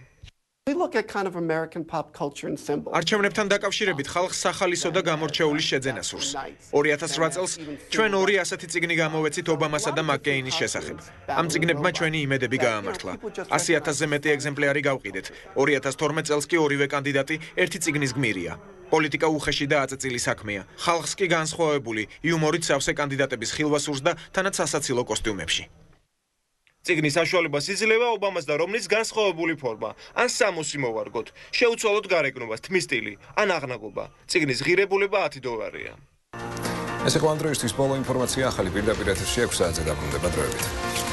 არჩევნებთან დაკავშირებით ხალხს სახალისო და გამორჩეული შეძენა სურს. ორი ათას რვა წელს ჩვენ ორი ასეთი წიგნი გამოვეცით ობამასა და მაკკეინის შესახებ. ამ წიგნებმა ჩვენი იმედები გაამართლა. ასი ათასზე მეტი ეგზემპლარი გავყიდეთ. ორი ათას თორმეტ წელს კი ორივე კანდიდატი ერთი წიგნის გმირია. პოლიტიკა უხეში და აწეწილი საქმეა. ხალხს კი განსხვავებული, იუმორით სავსე კანდიდატების ხილვას სურს და თანაც სასაცილო კოსტიუმებში. წიგნის საშუალებას იძლევა ობამას და რომნის განსხვავებული ფორმა, ან სამოსი მოვარგოთ, შეუცვალოთ გარეგნობას, თმის სტილი, ან აღნაგობა. წიგნის ღირებულება ათი დოლარია. ეს იყო ამ დროისთვის ბოლო ინფორმაცია ახალი პირდაპირ ეთერში ექვსი საათზე დაბრუნდება დროებით.